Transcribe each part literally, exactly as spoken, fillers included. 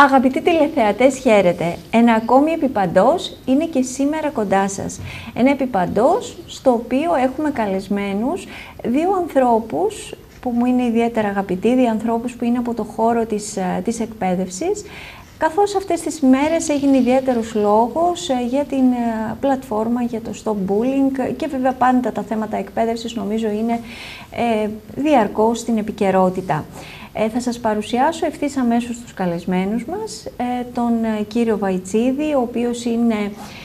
Αγαπητοί τηλεθεατές, χαίρετε. Ένα ακόμη Επιπαντός είναι και σήμερα κοντά σας. Ένα Επιπαντός στο οποίο έχουμε καλεσμένους δύο ανθρώπους που μου είναι ιδιαίτερα αγαπητοί, δύο ανθρώπους που είναι από το χώρο της, της εκπαίδευσης, καθώς αυτές τις μέρες έγινε ιδιαίτερος λόγος για την πλατφόρμα, για το Stop Bullying και βέβαια πάντα τα θέματα εκπαίδευσης νομίζω είναι ε, διαρκώς στην επικαιρότητα. Ε, θα σας παρουσιάσω ευθύς αμέσως τους καλεσμένους μας, ε, τον ε, κύριο Βαϊτσίδη, ο οποίος είναι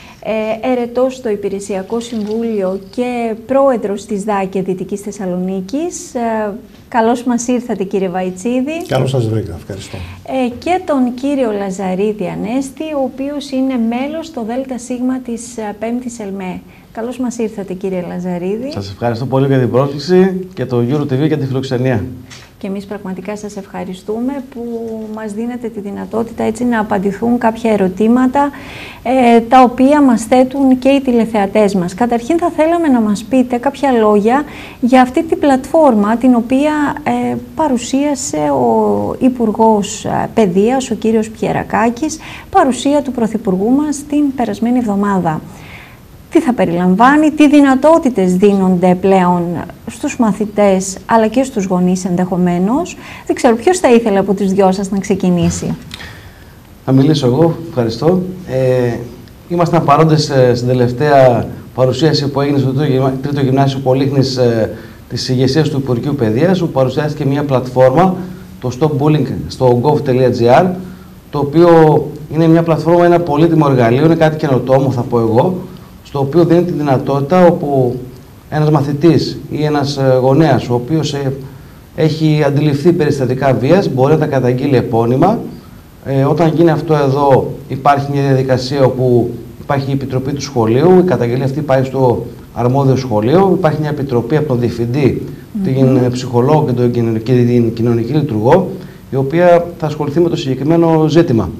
ε, ερετός στο Υπηρεσιακό Συμβούλιο και πρόεδρος της ΔΑΚΕ Δυτικής Θεσσαλονίκης. Ε, καλώς μας ήρθατε, κύριε Βαϊτσίδη. Καλώς σας βρήκα, ευχαριστώ. Ε, και τον κύριο Λαζαρίδη Ανέστη, ο οποίος είναι μέλος στο ΔΣ της ε, πέμπτης ΕΛΜΕ. Καλώς μας ήρθατε, κύριε Λαζαρίδη. Σας ευχαριστώ πολύ για την πρόσκληση και το EuroTV για τη φιλοξενία. Και εμείς πραγματικά σας ευχαριστούμε που μας δίνετε τη δυνατότητα έτσι να απαντηθούν κάποια ερωτήματα ε, τα οποία μας θέτουν και οι τηλεθεατές μας. Καταρχήν θα θέλαμε να μας πείτε κάποια λόγια για αυτή την πλατφόρμα την οποία ε, παρουσίασε ο Υπουργός Παιδείας, ο κύριος Πιερακάκης, παρουσία του Πρωθυπουργού μας την περασμένη εβδομάδα. Τι θα περιλαμβάνει, τι δυνατότητες δίνονται πλέον στους μαθητές αλλά και στους γονείς ενδεχομένως. Δεν ξέρω ποιος θα ήθελε από τους δυο σας να ξεκινήσει. Θα μιλήσω εγώ, ευχαριστώ. Ε, ήμασταν παρόντες ε, στην τελευταία παρουσίαση που έγινε στο Τρίτο Γυμνάσιο Πολύχνης ε, της ηγεσίας του Υπουργείου Παιδείας, όπου παρουσιάστηκε μια πλατφόρμα, το Stop Bullying, στο gov τελεία gr, το οποίο είναι μια πλατφόρμα, ένα πολύτιμο εργαλείο, είναι κάτι καινοτόμο θα πω εγώ, στο οποίο δίνει τη δυνατότητα όπου ένας μαθητής ή ένας γονέας ο οποίος ε, έχει αντιληφθεί περιστατικά βίας μπορεί να τα καταγγείλει επώνυμα. Ε, όταν γίνει αυτό εδώ υπάρχει μια διαδικασία όπου υπάρχει η επιτροπή του σχολείου, η καταγγελία αυτή πάει στο αρμόδιο σχολείο, υπάρχει μια επιτροπή από τον διευθυντή, mm-hmm. την ψυχολόγο και, τον, και την κοινωνική λειτουργό, η οποία θα ασχοληθεί με το συγκεκριμένο ζήτημα.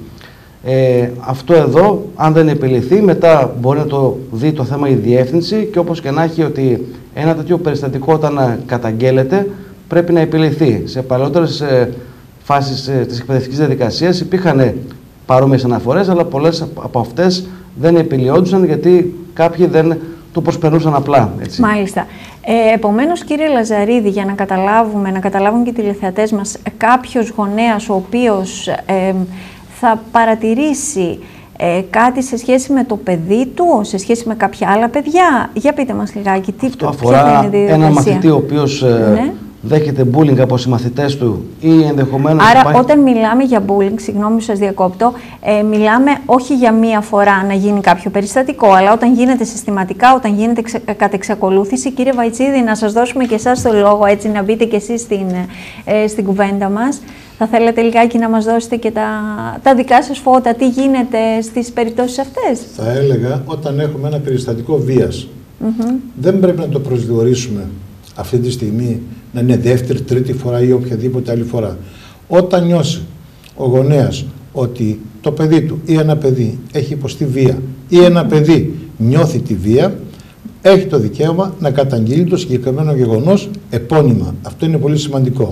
Ε, αυτό εδώ, αν δεν επιληθεί, μετά μπορεί να το δει το θέμα η διεύθυνση και όπως και να έχει ότι ένα τέτοιο περιστατικό όταν καταγγέλλεται πρέπει να επιληθεί. Σε παλαιότερες ε, φάσεις ε, της εκπαιδευτικής διαδικασίας υπήρχαν παρόμοιες αναφορές, αλλά πολλές από αυτές δεν επιλυόντουσαν γιατί κάποιοι δεν το προσπερνούσαν απλά. Έτσι. Μάλιστα. Ε, επομένως, κύριε Λαζαρίδη, για να καταλάβουμε, να καταλάβουν και οι τηλεθεατές μας, κάποιος γονέας ο οποίος ε, θα παρατηρήσει ε, κάτι σε σχέση με το παιδί του, σε σχέση με κάποια άλλα παιδιά. Για πείτε μας λιγάκι, τι αυτό αφορά ένα μαθητή ο οποίος ε, ναι. δέχεται bullying από συμμαθητές του ή ενδεχομένως... Άρα υπάρχει... όταν μιλάμε για bullying, συγγνώμη που σας διακόπτω, ε, μιλάμε όχι για μία φορά να γίνει κάποιο περιστατικό, αλλά όταν γίνεται συστηματικά, όταν γίνεται ξε... κατ' εξακολούθηση. Κύριε Βαϊτσίδη, να σας δώσουμε και εσάς το λόγο, έτσι να μπείτε και εσείς στην, ε, στην κουβέντα μας. Θα θέλετε λιγάκι να μας δώσετε και τα, τα δικά σας φώτα, τι γίνεται στις περιπτώσεις αυτές. Θα έλεγα, όταν έχουμε ένα περιστατικό βίας, mm-hmm. δεν πρέπει να το προσδιορίσουμε αυτή τη στιγμή να είναι δεύτερη, τρίτη φορά ή οποιαδήποτε άλλη φορά. Όταν νιώσει ο γονέας ότι το παιδί του ή ένα παιδί έχει υποστεί βία ή ένα παιδί νιώθει τη βία, έχει το δικαίωμα να καταγγείλει το συγκεκριμένο γεγονός επώνυμα. Αυτό είναι πολύ σημαντικό.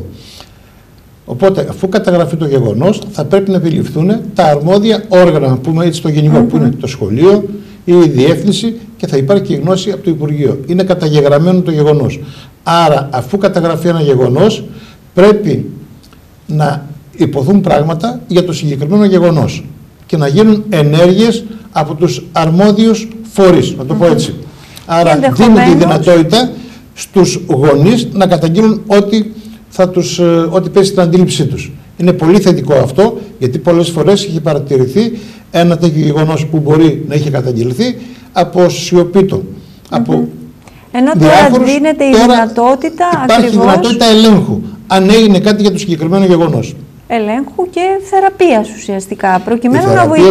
Οπότε, αφού καταγραφεί το γεγονός, θα πρέπει να επιληφθούν τα αρμόδια όργανα, να πούμε έτσι το γενικό, mm-hmm. που είναι το σχολείο ή η διεύθυνση και θα υπάρχει και η γνώση από το Υπουργείο. Είναι καταγεγραμμένο το γεγονός. Άρα, αφού καταγραφεί ένα γεγονός, πρέπει να υποθούν πράγματα για το συγκεκριμένο γεγονός και να γίνουν ενέργειες από τους αρμόδιους φορείς, να το πω έτσι. Mm-hmm. Άρα, δίνει τη δυνατότητα στους γονείς να καταγγείλουν ό,τι θα τους, ό,τι πέσει στην αντίληψή τους. Είναι πολύ θετικό αυτό, γιατί πολλές φορές έχει παρατηρηθεί ένα τέτοιο γεγονός που μπορεί να είχε καταγγελθεί από σιωπήτο. Mm-hmm. Από Ενώ τώρα δίνεται η δυνατότητα υπάρχει ακριβώς... η δυνατότητα ελέγχου, αν έγινε κάτι για το συγκεκριμένο γεγονός. Ελέγχου και θεραπείας ουσιαστικά, προκειμένου να βοηθηθεί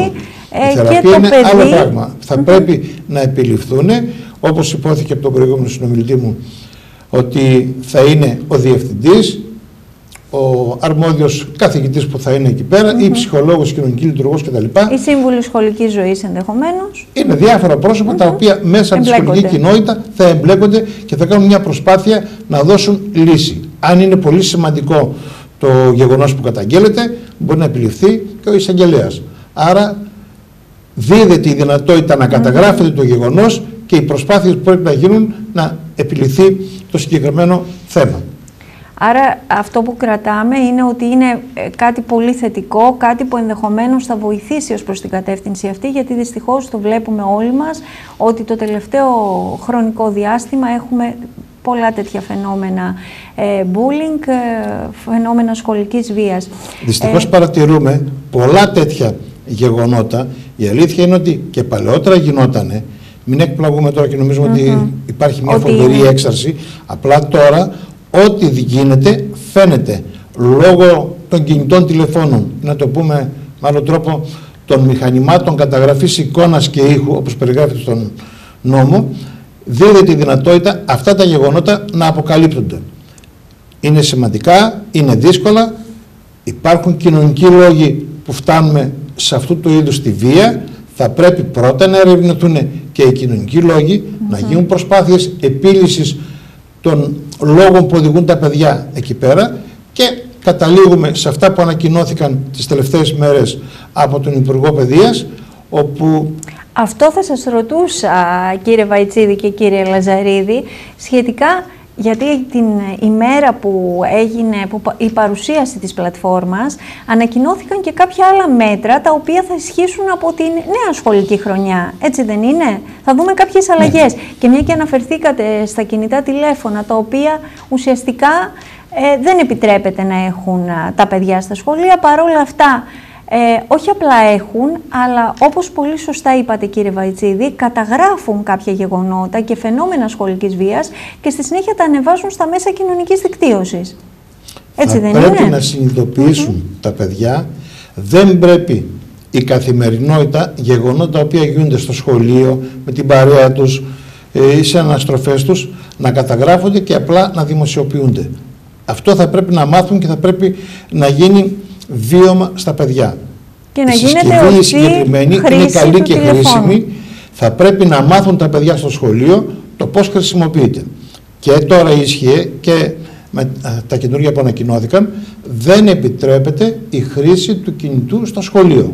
ε, και το είναι παιδί. Άλλο πράγμα. Θα mm-hmm. πρέπει να επιληφθούν, όπως υπόθηκε από τον προηγούμενο συνομιλητή μου, ότι θα είναι ο διευθυντής, ο αρμόδιος καθηγητής που θα είναι εκεί πέρα, mm-hmm. ή ψυχολόγος, κοινωνική λειτουργός κτλ. Η σύμβουλη σχολικής ζωής ενδεχομένως. Είναι διάφορα πρόσωπα mm-hmm. τα οποία μέσα από τη σχολική κοινότητα θα εμπλέκονται και θα κάνουν μια προσπάθεια να δώσουν λύση. Αν είναι πολύ σημαντικό το γεγονός που καταγγέλλεται, μπορεί να επιληφθεί και ο εισαγγελέας. Άρα δίδεται η δυνατότητα να καταγράφεται το γεγονός και οι προσπάθειες που πρέπει να γίνουν να επιληθεί το συγκεκριμένο θέμα. Άρα αυτό που κρατάμε είναι ότι είναι κάτι πολύ θετικό, κάτι που ενδεχομένως θα βοηθήσει ως προς την κατεύθυνση αυτή, γιατί δυστυχώς το βλέπουμε όλοι μας ότι το τελευταίο χρονικό διάστημα έχουμε πολλά τέτοια φαινόμενα ε, bullying, ε, φαινόμενα σχολικής βίας. Δυστυχώς ε, παρατηρούμε πολλά τέτοια γεγονότα. Η αλήθεια είναι ότι και παλαιότερα γινότανε. Μην εκπλαγούμε τώρα και νομίζουμε mm-hmm. ότι υπάρχει μια ότι φοβερή είναι. έξαρση. Απλά τώρα ό,τι γίνεται φαίνεται λόγω των κινητών τηλεφώνων, να το πούμε με άλλο τρόπο, των μηχανημάτων καταγραφής εικόνας και ήχου, όπως περιγράφεται στον νόμο, δίδεται η δυνατότητα αυτά τα γεγονότα να αποκαλύπτονται. Είναι σημαντικά, είναι δύσκολα, υπάρχουν κοινωνικοί λόγοι που φτάνουμε σε αυτού του είδους τη βία. Θα πρέπει πρώτα να ερευνηθούν και οι κοινωνικοί λόγοι, mm-hmm. να γίνουν προσπάθειες επίλυσης των λόγων που οδηγούν τα παιδιά εκεί πέρα και καταλήγουμε σε αυτά που ανακοινώθηκαν τις τελευταίες μέρες από τον Υπουργό Παιδείας, όπου... Αυτό θα σας ρωτούσα, κύριε Βαϊτσίδη και κύριε Λαζαρίδη, σχετικά, γιατί την ημέρα που έγινε που η παρουσίαση της πλατφόρμας ανακοινώθηκαν και κάποια άλλα μέτρα τα οποία θα ισχύσουν από την νέα σχολική χρονιά. Έτσι δεν είναι? Θα δούμε κάποιες αλλαγές. Ναι. Και μια και αναφερθήκατε στα κινητά τηλέφωνα, τα οποία ουσιαστικά ε, δεν επιτρέπεται να έχουν α, τα παιδιά στα σχολεία. Παρόλα αυτά, Ε, όχι απλά έχουν, αλλά όπως πολύ σωστά είπατε κύριε Βαϊτσίδη, καταγράφουν κάποια γεγονότα και φαινόμενα σχολικής βίας και στη συνέχεια τα ανεβάζουν στα μέσα κοινωνικής δικτύωσης. Έτσι θα δεν πρέπει είναι? Πρέπει να συνειδητοποιήσουν mm-hmm. τα παιδιά, δεν πρέπει η καθημερινότητα, γεγονότα τα οποία γίνονται στο σχολείο, με την παρέα τους ε, ή σε αναστροφές τους, να καταγράφονται και απλά να δημοσιοποιούνται. Αυτό θα πρέπει να μάθουν και θα πρέπει να γίνει βίωμα στα παιδιά. Και να η γίνεται η συγκεκριμένη είναι καλή και τηλεφώνου. χρήσιμη. Θα πρέπει να μάθουν τα παιδιά στο σχολείο το πώς χρησιμοποιείται. Και τώρα ίσχυε και με τα καινούργια που ανακοινώθηκαν, δεν επιτρέπεται η χρήση του κινητού στο σχολείο.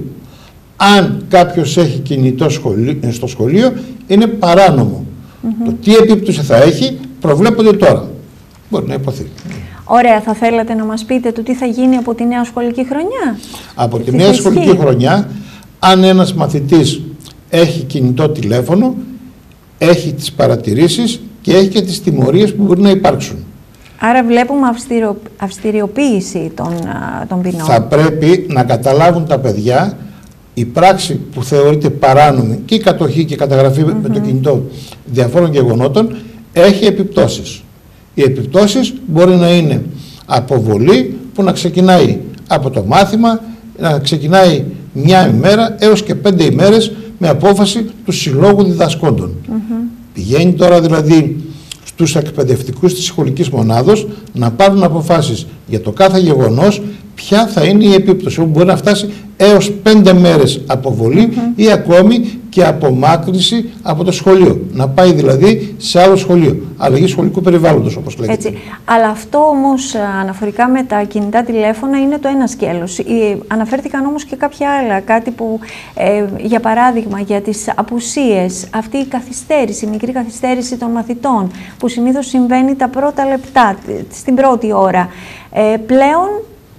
Αν κάποιος έχει κινητό σχολείο, στο σχολείο, είναι παράνομο. Mm-hmm. Το τι επίπτωση θα έχει προβλέπονται τώρα. Μπορεί να υποθεί. Ωραία, θα θέλατε να μας πείτε το τι θα γίνει από τη νέα σχολική χρονιά? Από τη νέα σχολική χρονιά, αν ένας μαθητής έχει κινητό τηλέφωνο, έχει τις παρατηρήσεις και έχει και τις τιμωρίες που μπορεί να υπάρξουν. Άρα βλέπουμε αυστηριο, αυστηριοποίηση των, των ποινών. Θα πρέπει να καταλάβουν τα παιδιά η πράξη που θεωρείται παράνομη και η κατοχή και η καταγραφή mm-hmm. με το κινητό διαφόρων γεγονότων έχει επιπτώσεις. Οι επιπτώσεις μπορεί να είναι αποβολή που να ξεκινάει από το μάθημα, να ξεκινάει μια ημέρα έως και πέντε ημέρες με απόφαση του συλλόγου διδασκόντων. Mm-hmm. Πηγαίνει τώρα δηλαδή στους εκπαιδευτικούς της σχολικής μονάδος να πάρουν αποφάσεις για το κάθε γεγονός, ποια θα είναι η επίπτωση, όπου μπορεί να φτάσει έως πέντε μέρες αποβολή mm-hmm. ή ακόμη και απομάκρυνση από το σχολείο. Να πάει δηλαδή σε άλλο σχολείο. Αλλαγή σχολικού περιβάλλοντος, όπως λέγεται. Έτσι. Αλλά αυτό όμως αναφορικά με τα κινητά τηλέφωνα είναι το ένα σκέλος. Αναφέρθηκαν όμως και κάποια άλλα. Κάτι που, ε, για παράδειγμα, για τις απουσίες, αυτή η καθυστέρηση, η μικρή καθυστέρηση των μαθητών, που συνήθως συμβαίνει τα πρώτα λεπτά, στην πρώτη ώρα. Ε, πλέον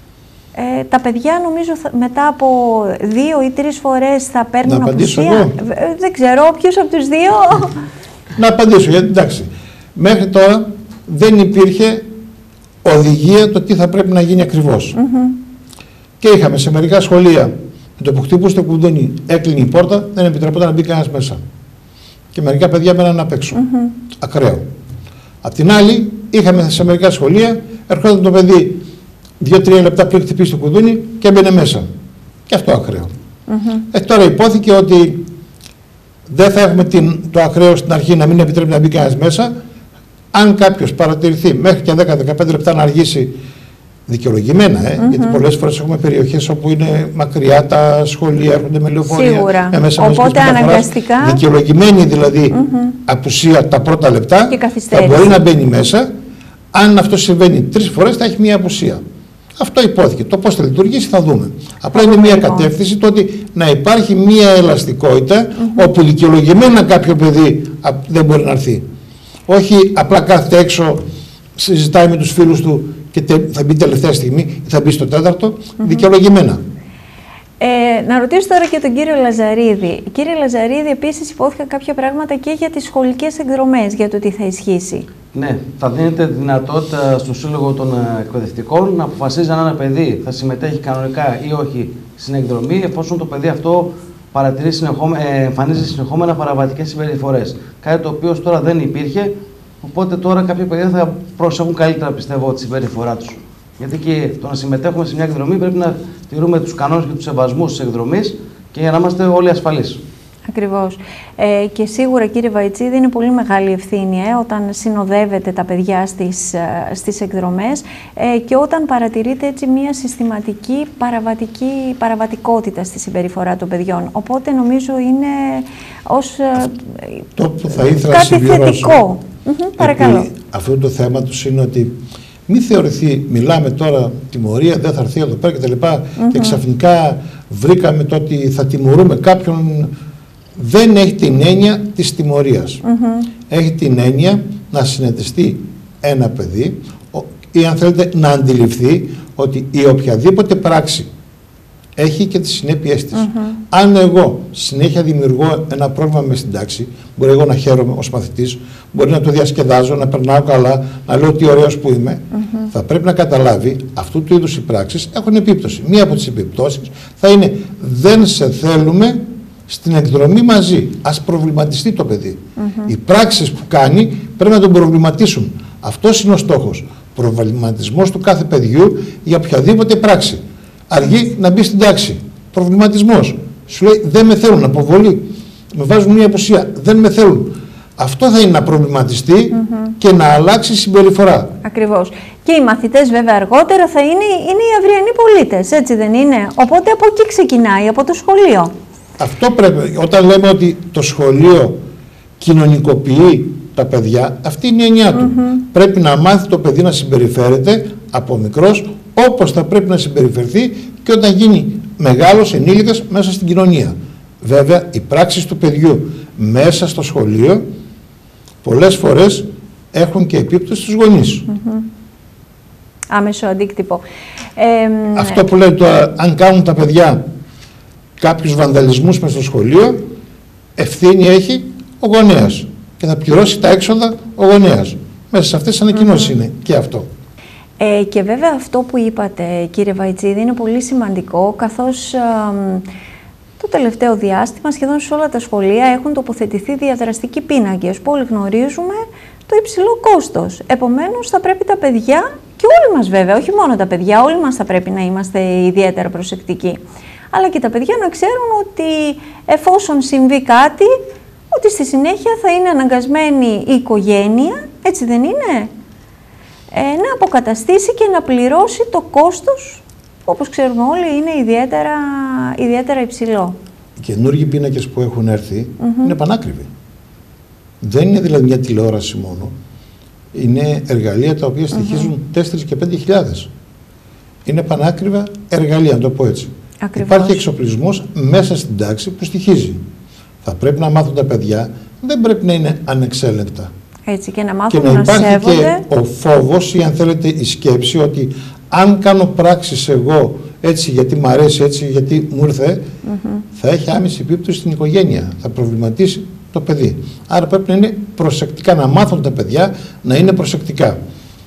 Ε, τα παιδιά νομίζω θα, μετά από δύο ή τρεις φορές θα παίρνουν απουσία. Εγώ. Δεν ξέρω, ποιος από τους δύο? Να απαντήσω, γιατί εντάξει, μέχρι τώρα δεν υπήρχε οδηγία το τι θα πρέπει να γίνει ακριβώς. Mm-hmm. Και είχαμε σε μερικά σχολεία, με το που χτυπούσε το κουδούνι, έκλεινε η πόρτα, δεν επιτρεπόταν να μπει κανένας μέσα. Και μερικά παιδιά μέναν απ' έξω. Mm-hmm. Ακραίο. Απ' την άλλη, είχαμε σε μερικά σχολεία, ερχόταν το παιδί δύο-τρία λεπτά πριν χτυπήσει το κουδούνι και έμπαινε μέσα. Και αυτό ακραίο. Mm-hmm. Ε, τώρα υπόθηκε ότι δεν θα έχουμε την, το ακραίο στην αρχή να μην επιτρέπει να μπει κανένας μέσα. Αν κάποιος παρατηρηθεί μέχρι και δέκα με δεκαπέντε λεπτά να αργήσει, δικαιολογημένα, ε, mm-hmm. γιατί πολλές φορές έχουμε περιοχές όπου είναι μακριά τα σχολεία, έρχονται με λεωφορεία. Ε, μέσα οπότε αναγκαστικά. Δικαιολογημένη δηλαδή mm-hmm. απουσία τα πρώτα λεπτά, θα μπορεί να μπαίνει μέσα. Αν αυτό συμβαίνει τρεις φορές, θα έχει μία απουσία. Αυτό υπόθηκε. Το πώς θα λειτουργήσει θα δούμε. Απλά είναι μια κατεύθυνση το ότι να υπάρχει μια ελαστικότητα mm-hmm. όπου δικαιολογημένα κάποιο παιδί δεν μπορεί να έρθει. Όχι απλά κάθεται έξω, συζητάει με τους φίλους του και θα μπει τελευταία στιγμή ή θα μπει στο τέταρτο, mm-hmm. δικαιολογημένα. Ε, να ρωτήσω τώρα και τον κύριο Λαζαρίδη. Κύριε Λαζαρίδη, επίσης υπόθηκαν κάποια πράγματα και για τις σχολικές εκδρομές, για το τι θα ισχύσει. Ναι, θα δίνεται δυνατότητα στο Σύλλογο των Εκπαιδευτικών να αποφασίζει αν ένα παιδί θα συμμετέχει κανονικά ή όχι στην εκδρομή, εφόσον το παιδί αυτό παρατηρεί συνεχόμε, ε, εμφανίζει συνεχόμενα παραβατικές συμπεριφορές. Κάτι το οποίο τώρα δεν υπήρχε, οπότε τώρα κάποια παιδιά θα προσέχουν καλύτερα, πιστεύω, τη συμπεριφορά τους. Γιατί και το να συμμετέχουμε σε μια εκδρομή πρέπει να τηρούμε τους κανόνες και τους σεβασμούς της εκδρομής και για να είμαστε όλοι ασφαλείς. Ακριβώς. Ε, και σίγουρα, κύριε Βαϊτσίδη, είναι πολύ μεγάλη ευθύνη ε, όταν συνοδεύετε τα παιδιά στις, στις εκδρομές ε, και όταν παρατηρείτε έτσι μια συστηματική παραβατική, παραβατικότητα στη συμπεριφορά των παιδιών. Οπότε νομίζω είναι ως το που θα ήθελα κάτι θετικό. Mm-hmm, παρακαλώ. Αυτό το θέμα τους είναι ότι μην θεωρηθεί, μιλάμε τώρα τιμωρία, δεν θα έρθει εδώ πέρα κτλ. Mm-hmm. Και ξαφνικά βρήκαμε το ότι θα τιμωρούμε κάποιον. Δεν έχει την έννοια της τιμωρίας. Mm-hmm. Έχει την έννοια να συνετιστεί ένα παιδί ή αν θέλετε να αντιληφθεί ότι η οποιαδήποτε πράξη έχει και τις συνέπειές της. Mm-hmm. Αν εγώ συνέχεια δημιουργώ ένα πρόβλημα μες στην τάξη, μπορεί εγώ να χαίρομαι ως μαθητής, μπορεί να το διασκεδάζω, να περνάω καλά, να λέω τι ωραίος που είμαι, mm-hmm. θα πρέπει να καταλάβει αυτού του είδους οι πράξεις έχουν επίπτωση. Μία από τις επιπτώσεις θα είναι δεν σε θέλουμε στην εκδρομή μαζί. Ας προβληματιστεί το παιδί. Mm-hmm. Οι πράξεις που κάνει πρέπει να τον προβληματίσουν. Αυτός είναι ο στόχος. Προβληματισμός του κάθε παιδιού για οποιαδήποτε πράξη. Αργεί να μπει στην τάξη. Προβληματισμός. Σου λέει δεν με θέλουν, αποβολή. Με βάζουν μια απουσία. Δεν με θέλουν. Αυτό θα είναι να προβληματιστεί mm-hmm. και να αλλάξει συμπεριφορά. Ακριβώς. Και οι μαθητές βέβαια αργότερα θα είναι, είναι οι αυριανοί πολίτες, έτσι δεν είναι? Οπότε από εκεί ξεκινάει, από το σχολείο. Αυτό πρέπει, όταν λέμε ότι το σχολείο κοινωνικοποιεί τα παιδιά, αυτή είναι η έννοια του. Mm-hmm. Πρέπει να μάθει το παιδί να συμπεριφέρεται από μικρός όπως θα πρέπει να συμπεριφερθεί και όταν γίνει μεγάλος ενήλικας μέσα στην κοινωνία. Βέβαια, οι πράξεις του παιδιού μέσα στο σχολείο πολλές φορές έχουν και επίπτωση στους γονείς. Mm-hmm. Άμεσο αντίκτυπο. Ε, Αυτό που λέει τώρα, αν κάνουν τα παιδιά κάποιους βανδαλισμούς μες στο σχολείο, ευθύνη έχει ο γονέας και θα πληρώσει τα έξοδα ο γονέας. Μέσα σε αυτές τις ανακοινώσεις mm-hmm. είναι και αυτό. Ε, και βέβαια αυτό που είπατε, κύριε Βαϊτσίδη, είναι πολύ σημαντικό, καθώς ε, το τελευταίο διάστημα σχεδόν σε όλα τα σχολεία έχουν τοποθετηθεί διαδραστικοί πίνακες που όλοι γνωρίζουμε το υψηλό κόστος. Επομένως θα πρέπει τα παιδιά, και όλοι μας βέβαια, όχι μόνο τα παιδιά, όλοι μας θα πρέπει να είμαστε ιδιαίτερα προσεκτικοί. Αλλά και τα παιδιά να ξέρουν ότι εφόσον συμβεί κάτι, ότι στη συνέχεια θα είναι αναγκασμένη η οικογένεια, έτσι δεν είναι, ε, να αποκαταστήσει και να πληρώσει το κόστος, που όπως ξέρουμε όλοι είναι ιδιαίτερα, ιδιαίτερα υψηλό. Οι καινούργιοι πίνακες που έχουν έρθει mm-hmm. είναι πανάκριβοι. Δεν είναι δηλαδή μια τηλεόραση μόνο. Είναι εργαλεία τα οποία στοιχίζουν mm-hmm. τέσσερις και πέντε χιλιάδες. Είναι πανάκριβα εργαλεία, να το πω έτσι. Ακριβώς. Υπάρχει εξοπλισμός μέσα στην τάξη που στοιχίζει. Θα πρέπει να μάθουν τα παιδιά, δεν πρέπει να είναι ανεξέλεγκτα. Έτσι, και να μάθουν και να, να υπάρχει σέβονται. Και ο φόβος ή αν θέλετε η σκέψη ότι αν κάνω πράξεις εγώ έτσι γιατί μου αρέσει, έτσι γιατί μου ήρθε, mm-hmm. θα έχει άμεση επίπτωση στην οικογένεια. Θα προβληματίσει το παιδί. Άρα πρέπει να είναι προσεκτικά, να μάθουν τα παιδιά να είναι προσεκτικά.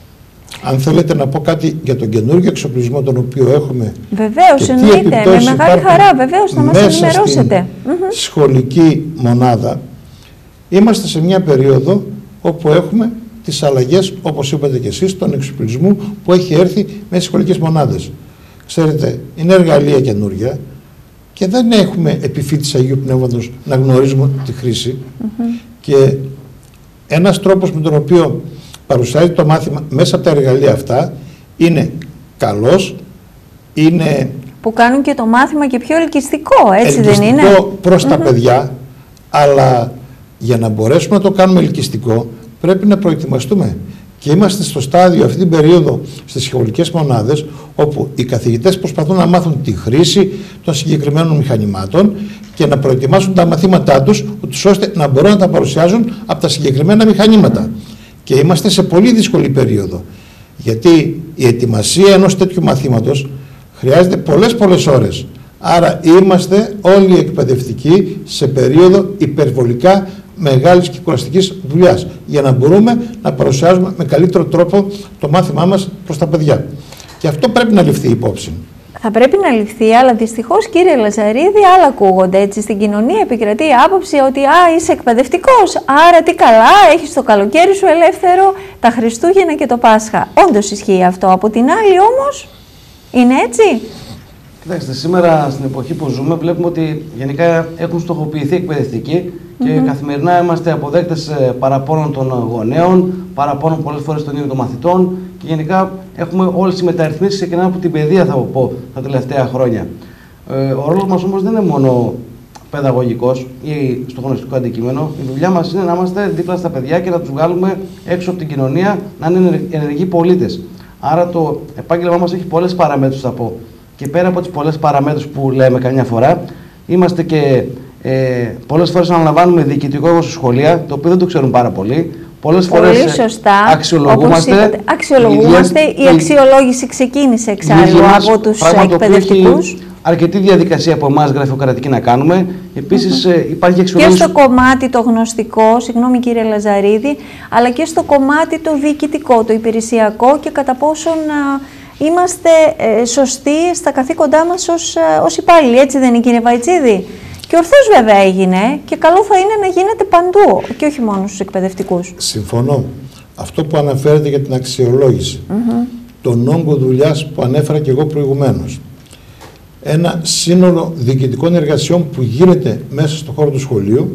Αν θέλετε να πω κάτι για τον καινούργιο εξοπλισμό τον οποίο έχουμε. Βεβαίως, εννοείται. Με μεγάλη χαρά, βεβαίως, να μας ενημερώσετε. Στην mm-hmm. σχολική μονάδα είμαστε σε μια περίοδο όπου έχουμε τις αλλαγές, όπως είπατε και εσείς, των εξοπλισμού που έχει έρθει με τις σχολικές μονάδες. Ξέρετε, είναι εργαλεία καινούργια και δεν έχουμε επιφύτηση Αγίου Πνεύματος να γνωρίζουμε τη χρήση. Mm-hmm. Και ένας τρόπος με τον οποίο παρουσιάζει το μάθημα μέσα από τα εργαλεία αυτά είναι καλός, είναι... Που κάνουν και το μάθημα και πιο ελκυστικό, έτσι ελκυστικό δεν είναι? Ελκυστικό προς mm-hmm. τα παιδιά, αλλά για να μπορέσουμε να το κάνουμε ελκυστικό πρέπει να προετοιμαστούμε Και είμαστε στο στάδιο αυτή την περίοδο στις σχολικές μονάδες, όπου οι καθηγητές προσπαθούν να μάθουν τη χρήση των συγκεκριμένων μηχανημάτων και να προετοιμάσουν τα μαθήματά τους, ούτως ώστε να μπορούν να τα παρουσιάζουν από τα συγκεκριμένα μηχανήματα. Και είμαστε σε πολύ δύσκολη περίοδο. Γιατί η ετοιμασία ενός τέτοιου μαθήματος χρειάζεται πολλές πολλές ώρες. Άρα είμαστε όλοι οι εκπαιδευτικοί σε περίοδο υπερβολικά μεγάλης και κουραστικής δουλειάς, για να μπορούμε να παρουσιάζουμε με καλύτερο τρόπο το μάθημά μας προς τα παιδιά. Και αυτό πρέπει να ληφθεί υπόψη. Θα πρέπει να ληφθεί, αλλά δυστυχώς, κύριε Λαζαρίδη, άλλα ακούγονται. Έτσι, στην κοινωνία επικρατεί η άποψη ότι α, είσαι εκπαιδευτικός, άρα τι καλά, έχεις το καλοκαίρι σου ελεύθερο, τα Χριστούγεννα και το Πάσχα. Όντως ισχύει αυτό. Από την άλλη όμως, είναι έτσι? Κοιτάξτε, σήμερα στην εποχή που ζούμε βλέπουμε ότι γενικά έχουν στοχοποιηθεί εκπαιδευτικοί και mm-hmm. καθημερινά είμαστε αποδέκτες παραπώνων των γονέων, παραπώνων πολλές φορές των ίδιων των μαθητών και γενικά έχουμε όλες οι μεταρρυθμίσεις ξεκινάνε από την παιδεία, θα πω, τα τελευταία χρόνια. Ε, ο ρόλος μας όμως δεν είναι μόνο παιδαγωγικός ή στο γνωστικό αντικείμενο. Η δουλειά μας είναι να είμαστε δίπλα στα παιδιά και να τους βγάλουμε έξω από την κοινωνία, να είναι ενεργοί πολίτες. Άρα το επάγγελμά μας έχει πολλές παραμέτρους, θα πω. Και πέρα από τις πολλές παραμέτρους που λέμε καμιά φορά, είμαστε και ε, πολλές φορές αναλαμβάνουμε διοικητικό έργο στη σχολεία, το οποίο δεν το ξέρουν πάρα πολύ. Πολλές πολύ φορές σωστά, αξιολογούμαστε. Είπατε, αξιολογούμαστε. Η, η αξιολόγηση ξεκίνησε εξάλλου από τους εκπαιδευτικούς. Αρκετή διαδικασία από εμάς γραφειοκρατική να κάνουμε. Επίσης mm-hmm. υπάρχει αξιολόγηση. Και στο κομμάτι το γνωστικό, συγγνώμη κύριε Λαζαρίδη, αλλά και στο κομμάτι το διοικητικό, το υπηρεσιακό και κατά πόσον α, είμαστε ε, σωστοί στα καθήκοντά μας ως, ως υπάλληλοι. Έτσι δεν είναι, κύριε Βαϊτσίδη? Και ορθώς βέβαια έγινε και καλό θα είναι να γίνεται παντού και όχι μόνο στους εκπαιδευτικούς. Συμφωνώ. Αυτό που αναφέρεται για την αξιολόγηση, mm-hmm. τον όγκο δουλειάς που ανέφερα και εγώ προηγουμένως, ένα σύνολο διοικητικών εργασιών που γίνεται μέσα στον χώρο του σχολείου,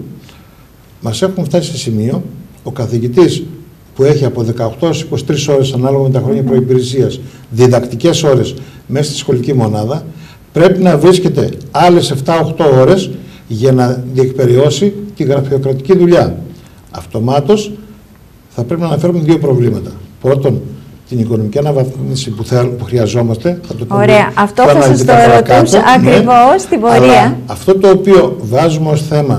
μας έχουν φτάσει σε σημείο ο καθηγητής που έχει από δεκαοκτώ έως είκοσι τρεις ώρες ανάλογα με τα χρόνια mm-hmm. προϋπηρεσίας, διδακτικές ώρες μέσα στη σχολική μονάδα, πρέπει να βρίσκεται άλλες επτά οχτώ ώρες για να διεκπεριώσει τη γραφειοκρατική δουλειά. Αυτομάτως θα πρέπει να αναφέρουμε δύο προβλήματα. Πρώτον, την οικονομική αναβαθμίση που, που χρειαζόμαστε. Θα το πούμε. Ωραία, αυτό θα σας το ερωτούσα ακριβώς στην πορεία. Αλλά αυτό το οποίο βάζουμε ως θέμα,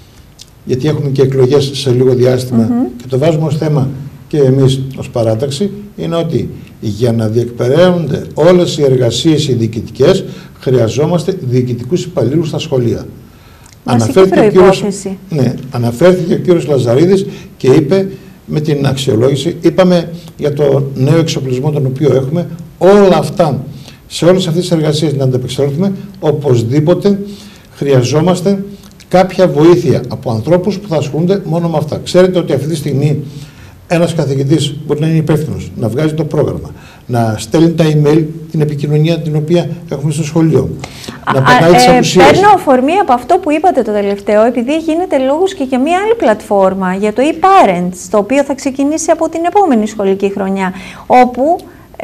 γιατί έχουμε και εκλογές σε λίγο διάστημα mm-hmm. και το βάζουμε ως θέμα και εμείς ως παράταξη, είναι ότι για να διεκπεραίονται όλες οι εργασίες οι διοικητικές, χρειαζόμαστε διοικητικούς υπαλλήλους στα σχολεία. Αναφέρθηκε ο, κύριος, ναι, αναφέρθηκε ο κύριος Λαζαρίδης και είπε με την αξιολόγηση, είπαμε για το νέο εξοπλισμό τον οποίο έχουμε, όλα αυτά, σε όλες αυτές τις εργασίες να ανταπεξέλθουμε, οπωσδήποτε χρειαζόμαστε κάποια βοήθεια από ανθρώπους που θα ασχολούνται μόνο με αυτά. Ξέρετε ότι αυτή τη στιγμή ένας καθηγητής μπορεί να είναι υπεύθυνος, να βγάζει το πρόγραμμα, να στέλνει τα email, την επικοινωνία την οποία έχουμε στο σχολείο, να περνάει τις απουσίες. Παίρνω αφορμή από αυτό που είπατε το τελευταίο, επειδή γίνεται λόγος και για μια άλλη πλατφόρμα, για το e-Parents, το οποίο θα ξεκινήσει από την επόμενη σχολική χρονιά, όπου ε,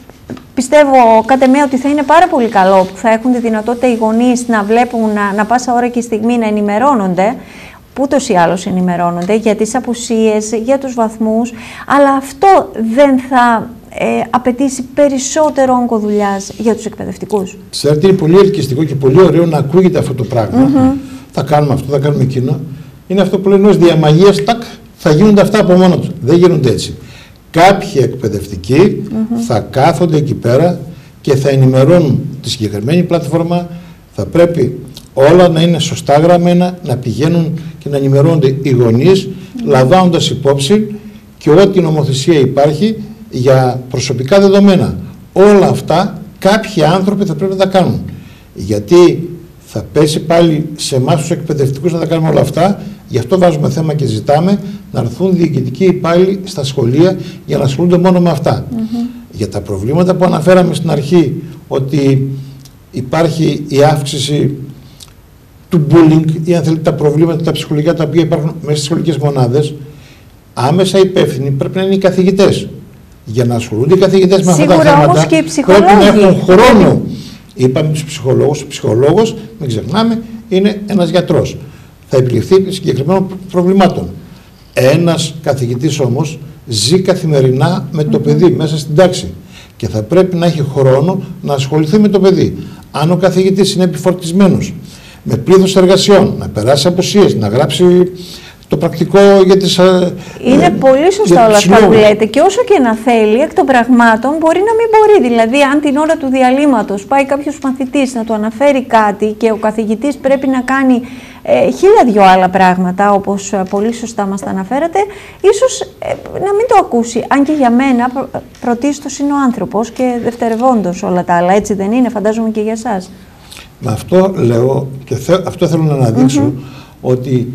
πιστεύω κατ' εμέ ότι θα είναι πάρα πολύ καλό, που θα έχουν τη δυνατότητα οι γονείς να βλέπουν, να, να πάσα ώρα και στιγμή να ενημερώνονται, που ούτως ή άλλως ενημερώνονται για τις απουσίες, για τους βαθμούς, αλλά αυτό δεν θα ε, απαιτήσει περισσότερο όγκο δουλειάς για τους εκπαιδευτικούς? Ξέρετε, είναι πολύ ελκυστικό και πολύ ωραίο να ακούγεται αυτό το πράγμα. Mm-hmm. Θα κάνουμε αυτό, θα κάνουμε εκείνο. Είναι αυτό που λένε ως διαμαγείας, τάκ, θα γίνονται αυτά από μόνο τους. Δεν γίνονται έτσι. Κάποιοι εκπαιδευτικοί mm-hmm. θα κάθονται εκεί πέρα και θα ενημερώνουν τη συγκεκριμένη πλατφόρμα. Θα πρέπει όλα να είναι σωστά γραμμένα, να πηγαίνουν και να ενημερώνονται οι γονείς, mm. λαμβάνοντας υπόψη και ό,τι νομοθεσία υπάρχει για προσωπικά δεδομένα. Όλα αυτά κάποιοι άνθρωποι θα πρέπει να τα κάνουν. Γιατί θα πέσει πάλι σε εμάς τους εκπαιδευτικούς να τα κάνουμε όλα αυτά, γι' αυτό βάζουμε θέμα και ζητάμε να έρθουν διοικητικοί υπάλληλοι στα σχολεία για να ασχολούνται μόνο με αυτά. Mm-hmm. Για τα προβλήματα που αναφέραμε στην αρχή, ότι υπάρχει η αύξηση του bullying ή αν θέλετε τα προβλήματα, τα ψυχολογικά τα οποία υπάρχουν μέσα στις σχολικές μονάδες, άμεσα υπεύθυνοι πρέπει να είναι οι καθηγητές. Για να ασχολούνται οι καθηγητές με αυτά τα θέματα, πρέπει να έχουν χρόνο. Είπαμε τους ψυχολόγους, ο ψυχολόγος, μην ξεχνάμε, είναι ένας γιατρός. Θα επιληφθεί συγκεκριμένων προβλημάτων. Ένας καθηγητής όμως ζει καθημερινά με το mm-hmm. παιδί μέσα στην τάξη και θα πρέπει να έχει χρόνο να ασχοληθεί με το παιδί. Αν ο καθηγητής είναι επιφορτισμένος με πλήθος εργασιών, να περάσει απουσίες, να γράψει το πρακτικό για τις... Είναι ε, πολύ σωστά όλα αυτά που λέτε και όσο και να θέλει εκ των πραγμάτων μπορεί να μην μπορεί. Δηλαδή αν την ώρα του διαλύματος πάει κάποιος μαθητής να του αναφέρει κάτι και ο καθηγητής πρέπει να κάνει ε, χίλια δυο άλλα πράγματα όπως ε, πολύ σωστά μας τα αναφέρατε, ίσως ε, να μην το ακούσει. Αν και για μένα προ, πρωτίστως είναι ο άνθρωπος και δευτερευόντως όλα τα άλλα, έτσι δεν είναι, φαντάζομαι και για εσάς. Με αυτό λέω και θε, αυτό θέλω να αναδείξω mm-hmm. ότι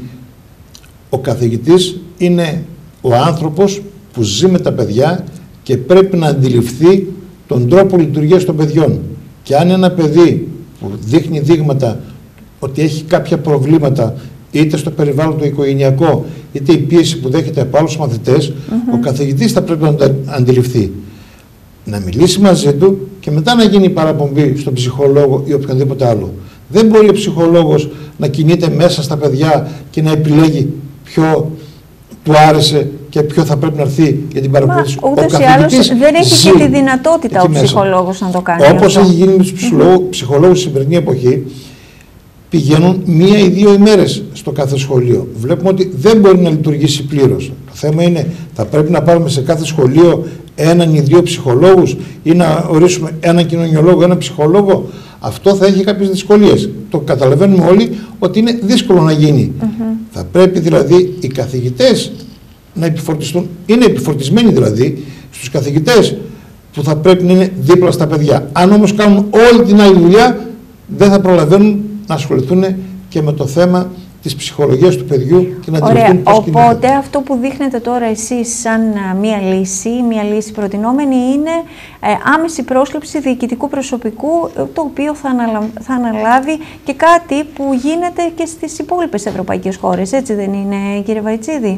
ο καθηγητής είναι ο άνθρωπος που ζει με τα παιδιά και πρέπει να αντιληφθεί τον τρόπο λειτουργίας των παιδιών. Και αν ένα παιδί που δείχνει δείγματα ότι έχει κάποια προβλήματα είτε στο περιβάλλον το οικογενειακό είτε η πίεση που δέχεται από άλλους μαθητές, mm-hmm. ο καθηγητής θα πρέπει να το αντιληφθεί. Να μιλήσει μαζί του και μετά να γίνει παραπομπή στον ψυχολόγο ή οποιονδήποτε άλλο. Δεν μπορεί ο ψυχολόγος να κινείται μέσα στα παιδιά και να επιλέγει ποιο του άρεσε και ποιο θα πρέπει να έρθει για την παρακολούθηση. Ούτως ή άλλως δεν έχει και τη δυνατότητα ο ψυχολόγος να το κάνει. Όπως έχει γίνει με τους ψυχολόγους στη σημερινή εποχή, πηγαίνουν μία ή δύο ημέρες στο κάθε σχολείο. Βλέπουμε ότι δεν μπορεί να λειτουργήσει πλήρως. Το θέμα είναι, θα πρέπει να πάρουμε σε κάθε σχολείο έναν ή δύο ψυχολόγους ή να ορίσουμε έναν κοινωνιολόγο, έναν ψυχολόγο. Αυτό θα έχει κάποιες δυσκολίες. Το καταλαβαίνουμε όλοι ότι είναι δύσκολο να γίνει. Mm-hmm. Θα πρέπει δηλαδή οι καθηγητές να επιφορτιστούν, είναι επιφορτισμένοι δηλαδή στους καθηγητές που θα πρέπει να είναι δίπλα στα παιδιά. Αν όμως κάνουν όλη την άλλη δουλειά, δεν θα προλαβαίνουν να ασχοληθούν και με το θέμα της ψυχολογίας του παιδιού και να αντιληφθούν πώς κινείται. Οπότε αυτό που δείχνετε τώρα εσείς σαν μία λύση, μία λύση προτινόμενη είναι ε, άμεση πρόσληψη διοικητικού προσωπικού, το οποίο θα, αναλα... θα αναλάβει και κάτι που γίνεται και στις υπόλοιπες ευρωπαϊκές χώρες. Έτσι δεν είναι, κύριε Βαϊτσίδη?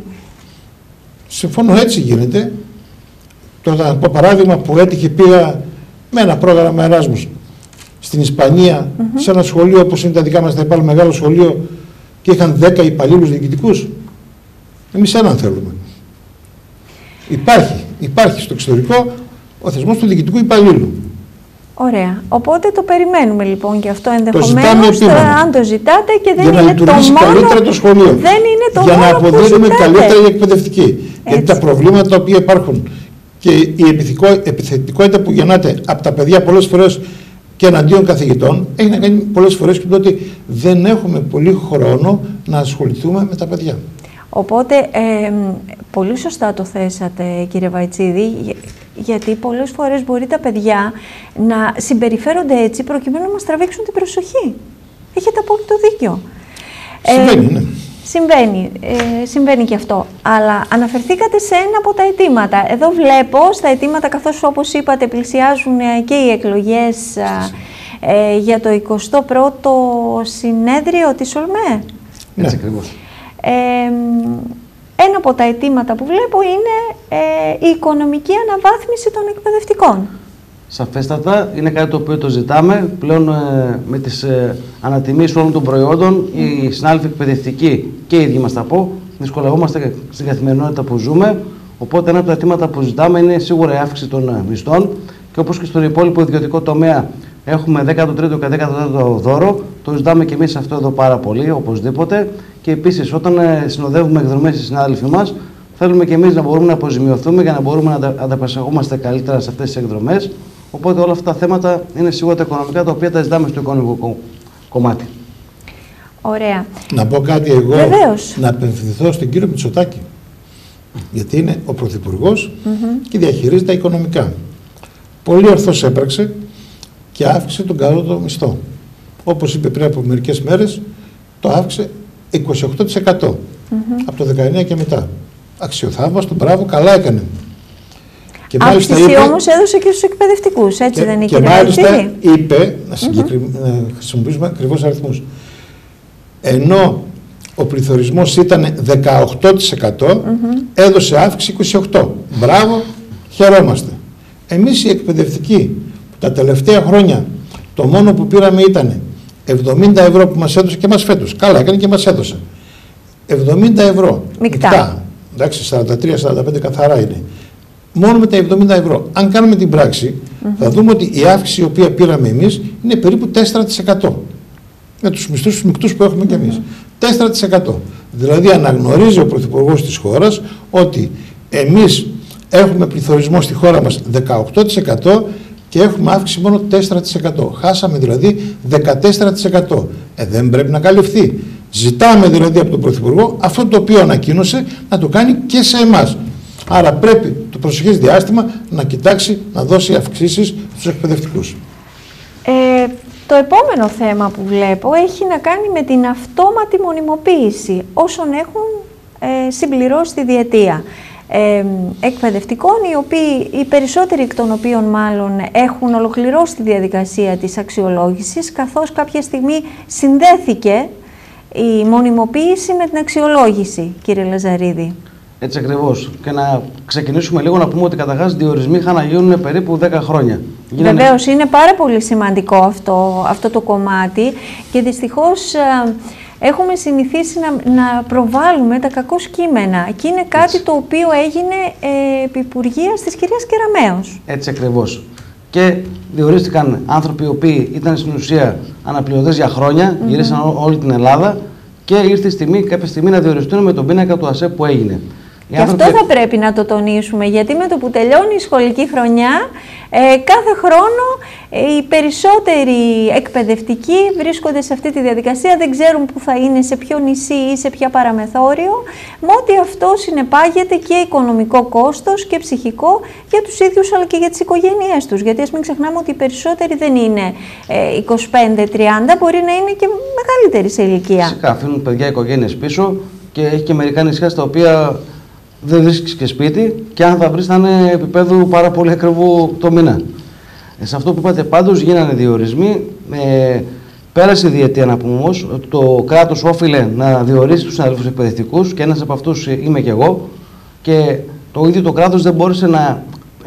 Συμφωνώ, έτσι γίνεται. Τώρα, από παράδειγμα που έτυχε, πήγα με ένα πρόγραμμα Εράσμους στην Ισπανία, mm-hmm. σε ένα σχολείο όπως είναι τα δικά μας, θα υπάρχει μεγάλο σχολείο και είχαν δέκα υπαλλήλους διοικητικούς. Εμείς έναν θέλουμε. Υπάρχει, υπάρχει στο εξωτερικό ο θεσμός του διοικητικού υπαλλήλου. Ωραία. Οπότε το περιμένουμε λοιπόν και αυτό ενδεχομένως, το αν το ζητάτε και δεν για είναι το μόνο... Για να λειτουργήσει καλύτερα το σχολείο. Δεν είναι το για μόνο να αποδίδουμε καλύτερα οι εκπαιδευτικοί. Έτσι. Γιατί τα προβλήματα τα οποία υπάρχουν και η επιθετικότητα που γεννάται από τα παιδιά πολλές φορές και εναντίον καθηγητών, έχει να κάνει πολλές φορές και το ότι δεν έχουμε πολύ χρόνο να ασχοληθούμε με τα παιδιά. Οπότε, ε, πολύ σωστά το θέσατε, κύριε Βαϊτσίδη, γιατί πολλές φορές μπορεί τα παιδιά να συμπεριφέρονται έτσι προκειμένου να μας τραβήξουν την προσοχή. Έχετε απόλυτο δίκιο. Συμβαίνει, ε, ναι. Συμβαίνει, ε, συμβαίνει και αυτό. Αλλά αναφερθήκατε σε ένα από τα αιτήματα. Εδώ βλέπω στα αιτήματα, καθώς όπως είπατε πλησιάζουν και οι εκλογές ε, για το εικοστό πρώτο συνέδριο της ΟΛΜΕ. Έτσι ακριβώς. Ε, ένα από τα αιτήματα που βλέπω είναι ε, η οικονομική αναβάθμιση των εκπαιδευτικών. Σαφέστατα, είναι κάτι το οποίο το ζητάμε. Πλέον ε, με τις ε, ανατιμήσεις όλων των προϊόντων, οι συνάδελφοι εκπαιδευτικοί και οι ίδιοι μας τα πω, δυσκολευόμαστε στην καθημερινότητα που ζούμε. Οπότε ένα από τα αιτήματα που ζητάμε είναι σίγουρα η αύξηση των ε, μισθών. Και όπως και στον υπόλοιπο ιδιωτικό τομέα έχουμε δέκατο τρίτο και δέκατο τέταρτο δώρο, το ζητάμε και εμείς αυτό εδώ πάρα πολύ, οπωσδήποτε. Και επίσης, όταν ε, συνοδεύουμε εκδρομές οι συνάδελφοι μας, θέλουμε και εμείς να μπορούμε να αποζημιωθούμε για να μπορούμε να ανταπεξαγόμαστε καλύτερα σε αυτές τις εκδρομές. Οπότε όλα αυτά τα θέματα είναι σίγουρα τα οικονομικά, τα οποία τα ζητάμε στο οικονομικό κομμάτι. Ωραία. Να πω κάτι εγώ, Βεβαίως. να απευθυνθώ στον κύριο Μητσοτάκη, γιατί είναι ο Πρωθυπουργός mm-hmm. και διαχειρίζει τα οικονομικά. Πολύ ορθώς έπραξε και αύξησε τον κατώτατο μισθό. Όπως είπε πριν από μερικές μέρες, το αύξησε είκοσι οκτώ τοις εκατό mm-hmm. από το δεκαεννιά και μετά. Αξιοθαύμαστο, μπράβο, καλά έκανε. Και αύξηση είπε, όμως έδωσε και στους εκπαιδευτικούς, έτσι και, δεν είναι, και κύριε μάλιστα Βαϊτσίδη? είπε, να, συγκεκρι... mm-hmm. να χρησιμοποιήσουμε ακριβώς αριθμούς, ενώ ο πληθωρισμός ήταν δεκαοκτώ τοις εκατό, mm-hmm. έδωσε αύξηση είκοσι οκτώ τοις εκατό. Μπράβο, χαιρόμαστε. Εμείς οι εκπαιδευτικοί, που τα τελευταία χρόνια το μόνο που πήραμε ήταν εβδομήντα ευρώ που μας έδωσε και μας φέτος, καλά έκανε και μας έδωσε, εβδομήντα ευρώ, Μικτά. Μικτά. Εντάξει, σαράντα τρία σαράντα πέντε καθαρά είναι. Μόνο με τα εβδομήντα ευρώ. Αν κάνουμε την πράξη, mm-hmm. θα δούμε ότι η αύξηση η οποία πήραμε εμείς είναι περίπου τέσσερα τοις εκατό. Με τους μισθούς τους μικτούς που έχουμε mm-hmm. κι εμείς. τέσσερα τοις εκατό. Δηλαδή αναγνωρίζει ο Πρωθυπουργός της χώρας ότι εμείς έχουμε πληθωρισμό στη χώρα μας δεκαοκτώ τοις εκατό και έχουμε αύξηση μόνο τέσσερα τοις εκατό. Χάσαμε δηλαδή δεκατέσσερα τοις εκατό. Ε, δεν πρέπει να καλυφθεί. Ζητάμε δηλαδή από τον Πρωθυπουργό αυτό το οποίο ανακοίνωσε να το κάνει και σε εμάς. Άρα πρέπει το προσεχές διάστημα να κοιτάξει να δώσει αυξήσεις στους εκπαιδευτικούς. Ε, το επόμενο θέμα που βλέπω έχει να κάνει με την αυτόματη μονιμοποίηση όσων έχουν ε, συμπληρώσει τη διετία. Ε, εκπαιδευτικών, οι, οποίοι, οι περισσότεροι εκ των οποίων μάλλον έχουν ολοκληρώσει τη διαδικασία της αξιολόγησης, καθώς κάποια στιγμή συνδέθηκε η μονιμοποίηση με την αξιολόγηση, κύριε Λαζαρίδη. Έτσι ακριβώς. Και να ξεκινήσουμε λίγο να πούμε ότι καταρχάς διορισμοί είχαν να γίνουν περίπου δέκα χρόνια. Γίνανε... Βεβαίως, είναι πάρα πολύ σημαντικό αυτό, αυτό το κομμάτι και δυστυχώς ε, έχουμε συνηθίσει να, να προβάλλουμε τα κακώς κείμενα και είναι κάτι Έτσι. Το οποίο έγινε ε, επί Υπουργείας της κυρίας Κεραμέως. Έτσι ακριβώς. Και διορίστηκαν άνθρωποι οι οποίοι ήταν στην ουσία αναπληρωτές για χρόνια, mm-hmm. γυρίσαν ό, όλη την Ελλάδα και ήρθε η στιγμή, κάποια στιγμή να διοριστούν με τον πίνακα του ΑΣΕΠ που έγινε. Και άνθρωποι... αυτό θα πρέπει να το τονίσουμε, γιατί με το που τελειώνει η σχολική χρονιά, ε, κάθε χρόνο ε, οι περισσότεροι εκπαιδευτικοί βρίσκονται σε αυτή τη διαδικασία, δεν ξέρουν που θα είναι, σε ποιο νησί ή σε ποια παραμεθόριο, με ό,τι αυτό συνεπάγεται και οικονομικό κόστος και ψυχικό για τους ίδιους αλλά και για τις οικογένειές τους. Γιατί ας μην ξεχνάμε ότι οι περισσότεροι δεν είναι ε, είκοσι πέντε τριάντα, μπορεί να είναι και μεγαλύτεροι σε ηλικία. Φυσικά, αφήνουν παιδιά οικογένειες πίσω και έχει και μερικά νησιά στα οποία δεν βρίσκεις και σπίτι και αν θα βρεις θα είναι επίπεδου πάρα πολύ ακριβού το μήνα. Ε, σε αυτό που είπατε πάντως γίνανε διορισμοί. Ε, πέρασε η διετία να πούμε όμως ότι το κράτος όφιλε να διορίσει τους συναδέλφους εκπαιδευτικούς και ένας από αυτούς είμαι και εγώ και το ίδιο το κράτος δεν μπόρεσε να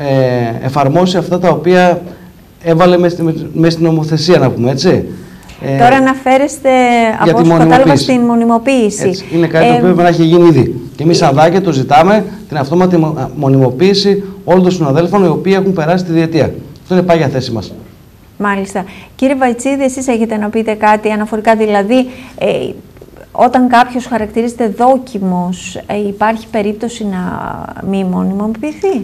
ε, εφαρμόσει αυτά τα οποία έβαλε μέσα στη, στην νομοθεσία να πούμε έτσι. Τώρα αναφέρεστε από όσο κατάλαβα στην μονιμοποίηση. Έτσι, είναι κάτι ε, το οποίο πρέπει να έχει γίνει ήδη. Και εμείς σαν ΔΑΚΕ το ζητάμε την αυτόματη μονιμοποίηση όλων των συναδέλφων οι οποίοι έχουν περάσει τη διετία. Αυτό είναι πάγια θέση μας. Μάλιστα. Κύριε Βαϊτσίδη, εσείς έχετε να πείτε κάτι αναφορικά, δηλαδή ε, όταν κάποιος χαρακτηρίζεται δόκιμος, ε, υπάρχει περίπτωση να μη μονιμοποιηθεί,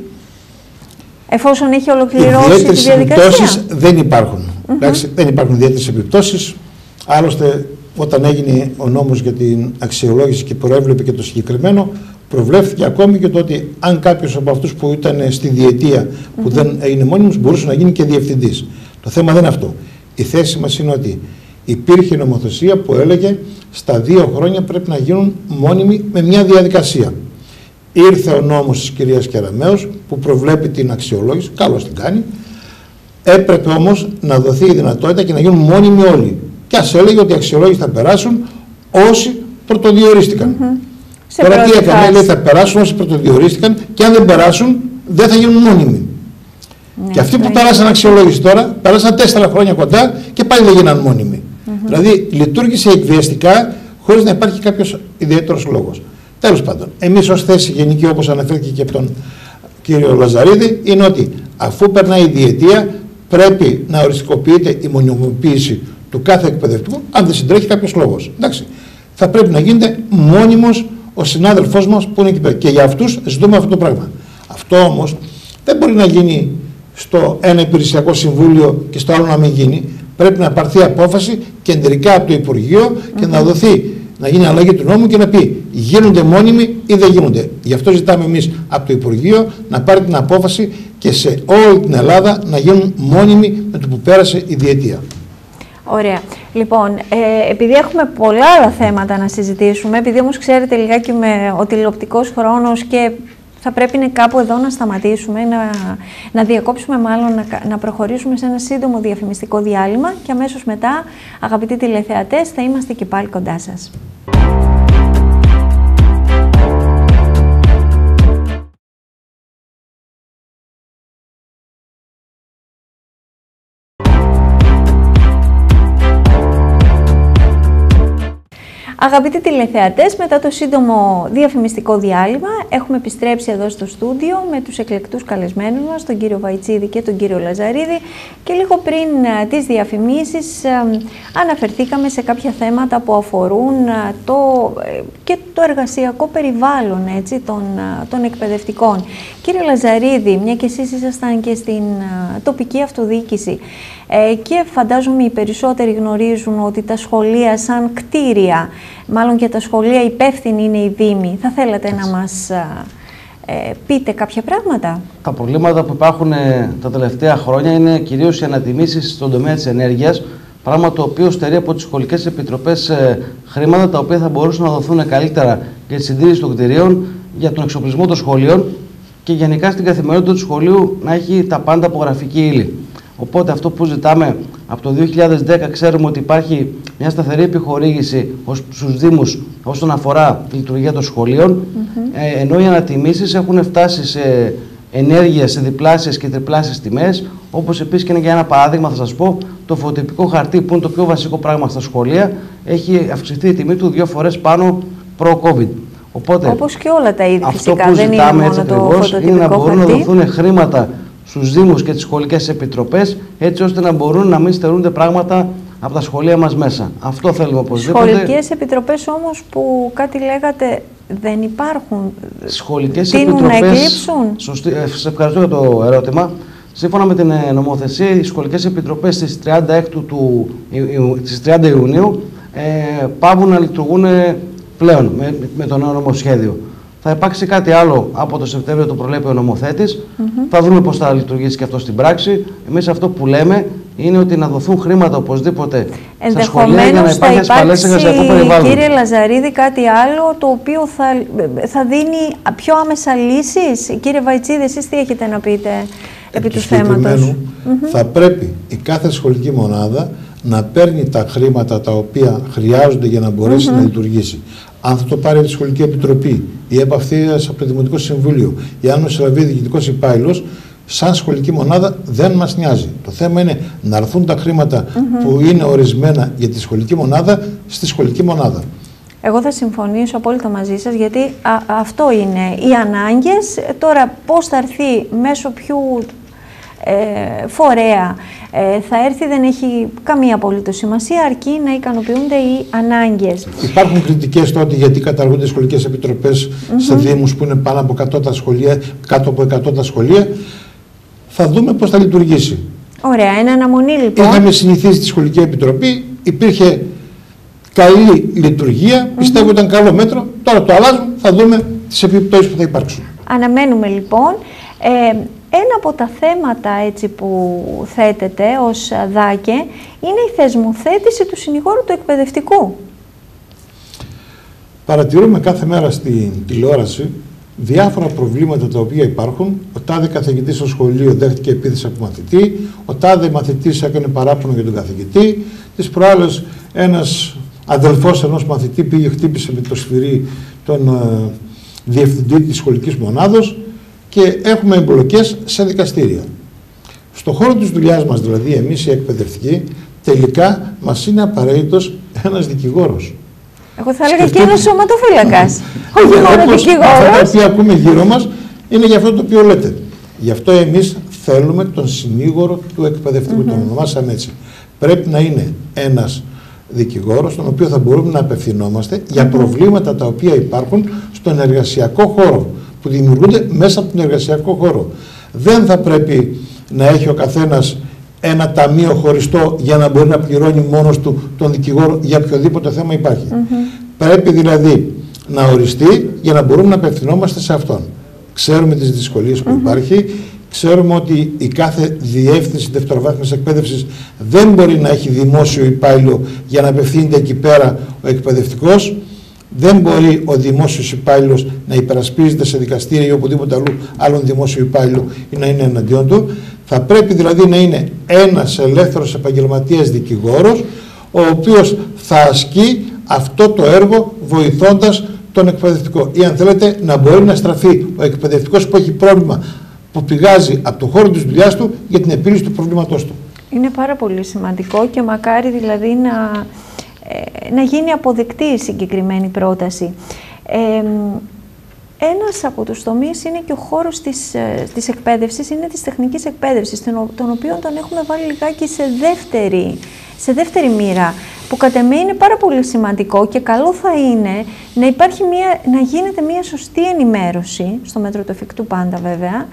εφόσον έχει ολοκληρώσει τη διαδικασία? Επιπτώσεις δεν υπάρχουν. Mm-hmm. Εντάξει, δεν υπάρχουν ιδιαίτερες επιπτώσεις. Άλλωστε, όταν έγινε ο νόμος για την αξιολόγηση και προέβλεπε και το συγκεκριμένο, προβλέφθηκε ακόμη και το ότι αν κάποιος από αυτούς που ήταν στη διετία που mm-hmm. δεν έγινε μόνιμος μπορούσε να γίνει και διευθυντής. Το θέμα δεν είναι αυτό. Η θέση μας είναι ότι υπήρχε νομοθεσία που έλεγε στα δύο χρόνια πρέπει να γίνουν μόνιμοι με μια διαδικασία. Ήρθε ο νόμος της κυρίας Κεραμέως που προβλέπει την αξιολόγηση, καλώς την κάνει. Έπρεπε όμως να δοθεί η δυνατότητα και να γίνουν μόνιμοι όλοι. Και ας έλεγε ότι οι αξιολόγηση θα περάσουν όσοι πρωτοδιορίστηκαν. Mm-hmm. Τώρα τι έκανε, λέει θα περάσουν όσοι πρωτοδιορίστηκαν και αν δεν περάσουν δεν θα γίνουν μόνιμοι. Ναι, και αυτοί που πέρασαν αξιολόγηση τώρα, πέρασαν τέσσερα χρόνια κοντά και πάλι δεν γίναν μόνιμοι. Mm-hmm. Δηλαδή λειτουργήσε εκβιαστικά χωρίς να υπάρχει κάποιος ιδιαίτερος λόγος. Τέλος πάντων, εμείς ως θέση γενική, όπως αναφέρθηκε και από τον κύριο Λαζαρίδη, είναι ότι αφού περνάει η διετία, πρέπει να οριστικοποιείται η μονιμοποίηση του κάθε εκπαιδευτικού, αν δεν συντρέχει κάποιος λόγος. Εντάξει. Θα πρέπει να γίνεται μόνιμος ο συνάδελφός μας που είναι εκεί πέρα. Και για αυτούς ζητούμε αυτό το πράγμα. Αυτό όμως δεν μπορεί να γίνει στο ένα υπηρεσιακό συμβούλιο και στο άλλο να μην γίνει. Πρέπει να πάρθει απόφαση κεντρικά από το Υπουργείο και mm-hmm. να δοθεί. Να γίνει αλλαγή του νόμου και να πει γίνονται μόνιμοι ή δεν γίνονται. Γι' αυτό ζητάμε εμείς από το Υπουργείο να πάρει την απόφαση και σε όλη την Ελλάδα να γίνουν μόνιμοι με το που πέρασε η διετία. Ωραία. Λοιπόν, ε, επειδή έχουμε πολλά άλλα θέματα να συζητήσουμε, επειδή όμως ξέρετε λιγάκι με ο τηλεοπτικός χρόνος και θα πρέπει είναι κάπου εδώ να σταματήσουμε, να, να διακόψουμε μάλλον, να, να προχωρήσουμε σε ένα σύντομο διαφημιστικό διάλειμμα και αμέσως μετά, αγαπητοί τηλεθεατές, θα είμαστε και πάλι κοντά σας. Αγαπητοί τηλεθεατές, μετά το σύντομο διαφημιστικό διάλειμμα έχουμε επιστρέψει εδώ στο στούντιο με τους εκλεκτούς καλεσμένους μας, τον κύριο Βαϊτσίδη και τον κύριο Λαζαρίδη, και λίγο πριν τις διαφημίσεις αναφερθήκαμε σε κάποια θέματα που αφορούν το, και το εργασιακό περιβάλλον, έτσι, των, των εκπαιδευτικών. Κύριε Λαζαρίδη, μια και εσείς ήσασταν και στην τοπική αυτοδιοίκηση ε, και φαντάζομαι οι περισσότεροι γνωρίζουν ότι τα σχολεία σαν κτίρια, μάλλον και τα σχολεία υπεύθυνοι είναι οι δήμοι. Θα θέλατε Έτσι. να μας ε, πείτε κάποια πράγματα? Τα προβλήματα που υπάρχουν ε, τα τελευταία χρόνια είναι κυρίως οι ανατιμήσεις στον τομέα της ενέργειας, πράγμα το οποίο στερεί από τις σχολικές επιτροπές ε, χρήματα τα οποία θα μπορούσαν να δοθούν καλύτερα για τη συντήρηση των κτηρίων, για τον εξοπλισμό των σχολείων και γενικά στην καθημερινότητα του σχολείου να έχει τα πάντα από γραφική ύλη. Οπότε αυτό που ζητάμε από το δύο χιλιάδες δέκα, ξέρουμε ότι υπάρχει μια σταθερή επιχορήγηση στους Δήμους όσον αφορά τη λειτουργία των σχολείων, mm-hmm. ε, ενώ οι ανατιμήσεις έχουν φτάσει σε ενέργεια σε διπλάσιες και τριπλάσιες τιμές, όπως επίσης και για ένα παράδειγμα θα σας πω, το φωτοτυπικό χαρτί που είναι το πιο βασικό πράγμα στα σχολεία, έχει αυξηθεί η τιμή του δύο φορές πάνω προ-COVID. Οπότε, όπως και όλα τα είδη αυτό φυσικά, που δεν ζητάμε είναι έτσι μόνο ακριβώς το είναι να μπορούν χαρτί. να δοθούν χρήματα στους Δήμους και τις σχολικές επιτροπές, έτσι ώστε να μπορούν να μην στερούνται πράγματα από τα σχολεία μας μέσα. Αυτό θέλουμε οπωσδήποτε. Σχολικές επιτροπές όμως που κάτι λέγατε δεν υπάρχουν. Σχολικές τείνουν επιτροπές, να εκλείψουν. Σωστή, σε ευχαριστώ για το ερώτημα. Σύμφωνα με την νομοθεσία, οι σχολικές επιτροπές στις τριάντα Ιουνίου ε, πάβουν να λειτουργούν πλέον με, με το νέο νομοσχέδιο. Θα υπάρξει κάτι άλλο από το Σεπτέμβριο, το προλέπει ο νομοθέτης. Mm-hmm. Θα δούμε πώς θα λειτουργήσει και αυτό στην πράξη. Εμείς αυτό που λέμε είναι ότι να δοθούν χρήματα οπωσδήποτε στα σχολεία για να υπάρχει ασφαλές εργασιακό περιβάλλον. Κύριε Λαζαρίδη, κάτι άλλο το οποίο θα, θα δίνει πιο άμεσα λύσεις? Κύριε Βαϊτσίδη, εσείς τι έχετε να πείτε επί του θέματος? Mm-hmm. Θα πρέπει η κάθε σχολική μονάδα να παίρνει τα χρήματα τα οποία χρειάζονται για να μπορέσει mm-hmm. να λειτουργήσει. Αν θα το πάρει η Σχολική Επιτροπή ή επαφθείας από το Δημοτικό Συμβούλιο ή αν ο διοικητικός υπάλληλος, σαν σχολική μονάδα δεν μας νοιάζει. Το θέμα είναι να έρθουν τα χρήματα mm-hmm. που είναι ορισμένα για τη σχολική μονάδα στη σχολική μονάδα. Εγώ θα συμφωνήσω απόλυτα μαζί σας, γιατί α, αυτό είναι οι ανάγκες. Τώρα πώς θα έρθει, μέσω ποιου ε, φορέα ε, θα έρθει, δεν έχει καμία απολύτως σημασία, αρκεί να ικανοποιούνται οι ανάγκες. Υπάρχουν κριτικές τότε γιατί καταργούνται οι σχολικές επιτροπές mm-hmm. σε δήμους που είναι πάνω από εκατό τα σχολεία, κάτω από εκατό τα σχολεία. Θα δούμε πώς θα λειτουργήσει. Ωραία, ένα αναμονή λοιπόν. Είχαμε συνηθίσει τη σχολική επιτροπή, υπήρχε καλή λειτουργία, mm-hmm. πιστεύω ήταν καλό μέτρο. Τώρα το αλλάζουν, θα δούμε τις επιπτώσεις που θα υπάρξουν. Αναμένουμε λοιπόν. Ε, ένα από τα θέματα έτσι που θέτεται ως ΔΑΚΕ είναι η θεσμοθέτηση του συνηγόρου του εκπαιδευτικού. Παρατηρούμε κάθε μέρα στην τηλεόραση διάφορα προβλήματα τα οποία υπάρχουν. Ο τάδε καθηγητής στο σχολείο δέχτηκε επίθεση από μαθητή, ο τάδε μαθητής έκανε παράπονο για τον καθηγητή, τις προάλλες ένας αδελφός ενός μαθητή πήγε χτύπησε με το σφυρί τον uh, διευθυντή της σχολικής μονάδος και έχουμε εμπλοκές σε δικαστήρια. Στον χώρο της δουλειάς μας, δηλαδή εμείς οι εκπαιδευτικοί, τελικά μας είναι απαραίτητος ένας δικηγόρος. Εγώ θα έλεγα και ένας σωματοφύλακας. Όχι μόνο δικηγόρος. Αυτά τα οποία ακούμε γύρω μας είναι για αυτό το οποίο λέτε. Γι' αυτό εμείς θέλουμε τον συνήγορο του εκπαιδευτικού, mm-hmm. τον ονομάσαμε έτσι. Πρέπει να είναι ένας δικηγόρος, στον οποίο θα μπορούμε να απευθυνόμαστε mm-hmm. για προβλήματα τα οποία υπάρχουν στον εργασιακό χώρο, που δημιουργούνται μέσα από τον εργασιακό χώρο. Δεν θα πρέπει να έχει ο καθένας ένα ταμείο χωριστό για να μπορεί να πληρώνει μόνος του τον δικηγόρο για οποιοδήποτε θέμα υπάρχει. Mm-hmm. Πρέπει δηλαδή να οριστεί για να μπορούμε να απευθυνόμαστε σε αυτόν. Ξέρουμε τις δυσκολίες που mm-hmm. υπάρχει, ξέρουμε ότι η κάθε διεύθυνση δευτεροβάθμιας εκπαίδευσης δεν μπορεί να έχει δημόσιο υπάλληλο για να απευθύνεται εκεί πέρα ο εκπαιδευτικός. Δεν μπορεί ο δημόσιος υπάλληλος να υπερασπίζεται σε δικαστήρια ή οπουδήποτε αλλού άλλον δημόσιο υπάλληλο ή να είναι εναντίον του. Θα πρέπει δηλαδή να είναι ένας ελεύθερος επαγγελματίας δικηγόρος, ο οποίος θα ασκεί αυτό το έργο βοηθώντας τον εκπαιδευτικό. Ή αν θέλετε να μπορεί να στραφεί ο εκπαιδευτικός που έχει πρόβλημα που πηγάζει από το χώρο της δουλειάς του για την επίλυση του προβλήματός του. Είναι πάρα πολύ σημαντικό και μακάρι δηλαδή να ε, να γίνει αποδεκτή η συγκεκριμένη πρόταση. Ε, Ένας από τους τομείς είναι και ο χώρος της, της εκπαίδευσης, είναι της τεχνικής εκπαίδευσης, τον, τον οποίο τον έχουμε βάλει λιγάκι σε δεύτερη, σε δεύτερη μοίρα, που κατ' εμέ είναι πάρα πολύ σημαντικό και καλό θα είναι να, υπάρχει μια, να γίνεται μια σωστή ενημέρωση, στο μέτρο του εφικτού πάντα βέβαια,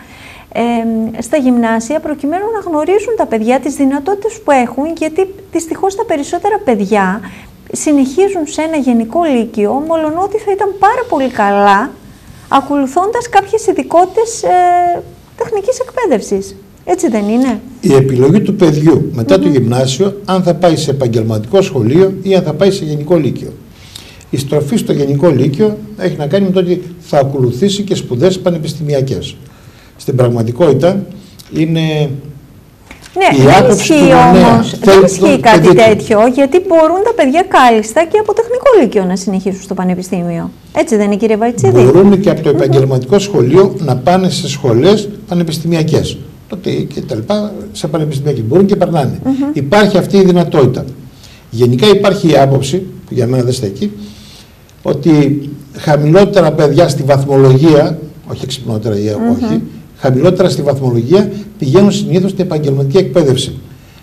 ε, στα γυμνάσια, προκειμένου να γνωρίζουν τα παιδιά τις δυνατότητες που έχουν, γιατί δυστυχώς τα περισσότερα παιδιά συνεχίζουν σε ένα γενικό λύκειο, μολονότι θα ήταν πάρα πολύ καλά ακολουθώντας κάποιες ειδικότητες ε, τεχνικής εκπαίδευσης. Έτσι δεν είναι? Η επιλογή του παιδιού μετά mm-hmm. το γυμνάσιο, αν θα πάει σε επαγγελματικό σχολείο ή αν θα πάει σε γενικό λύκειο. Η στροφή στο γενικό λύκειο έχει να κάνει με το ότι θα ακολουθήσει και σπουδές πανεπιστημιακές. Στην πραγματικότητα είναι... Ναι, δεν ισχύει όμως, δεν ισχύει κάτι παιδί... τέτοιο, γιατί μπορούν τα παιδιά κάλλιστα και από τεχνικό λύκειο να συνεχίσουν στο πανεπιστήμιο. Έτσι δεν είναι, κύριε Βαϊτσίδη? Μπορούν και από το επαγγελματικό mm-hmm. σχολείο να πάνε σε σχολές πανεπιστημιακές. Τότε και τα λοιπά, σε πανεπιστημιακές. Μπορούν και περνάνε. Mm-hmm. Υπάρχει αυτή η δυνατότητα. Γενικά υπάρχει η άποψη, που για μένα δεν στέκει, ότι χαμηλότερα παιδιά στη βαθμολογία, όχι εξυπνότερα ή mm-hmm. όχι, χαμηλότερα στη βαθμολογία πηγαίνουν συνήθως στην επαγγελματική εκπαίδευση.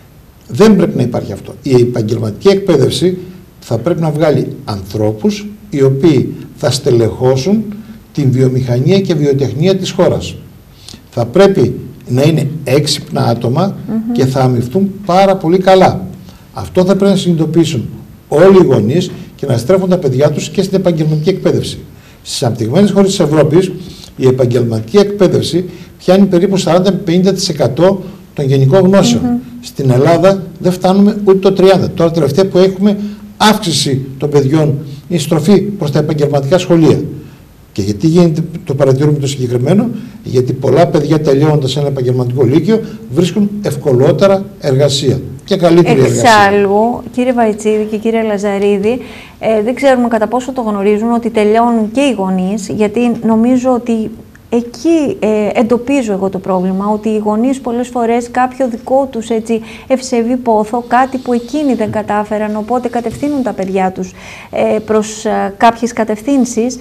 Δεν πρέπει να υπάρχει αυτό. Η επαγγελματική εκπαίδευση θα πρέπει να βγάλει ανθρώπους οι οποίοι θα στελεχώσουν την βιομηχανία και βιοτεχνία της χώρας. Θα πρέπει να είναι έξυπνα άτομα mm-hmm. και θα αμοιφθούν πάρα πολύ καλά. Αυτό θα πρέπει να συνειδητοποιήσουν όλοι οι γονείς και να στρέφουν τα παιδιά τους και στην επαγγελματική εκπαίδευση. Στις αναπτυγμένες χώρες της Ευρώπης η επαγγελματική εκπαίδευση πιάνει περίπου σαράντα με πενήντα τοις εκατό των γενικών γνώσεων. Mm-hmm. Στην Ελλάδα δεν φτάνουμε ούτε το τριάντα τοις εκατό. Τώρα τελευταία που έχουμε αύξηση των παιδιών, η στροφή προς τα επαγγελματικά σχολεία. Και γιατί γίνεται, το παρατηρούμε το συγκεκριμένο? Γιατί πολλά παιδιά τελειώνοντας ένα επαγγελματικό λύκειο βρίσκουν ευκολότερα εργασία και καλύτερη Εξάλλου, εργασία. Εξάλλου, κύριε Βαϊτσίδη και κύριε Λαζαρίδη, ε, δεν ξέρουμε κατά πόσο το γνωρίζουν ότι τελειώνουν και οι γονείς, γιατί νομίζω ότι εκεί ε, εντοπίζω εγώ το πρόβλημα, ότι οι γονείς πολλές φορές κάποιο δικό τους έτσι ευσεβή πόθο, κάτι που εκείνοι δεν κατάφεραν, οπότε κατευθύνουν τα παιδιά τους ε, προς ε, κάποιες κατευθύνσεις,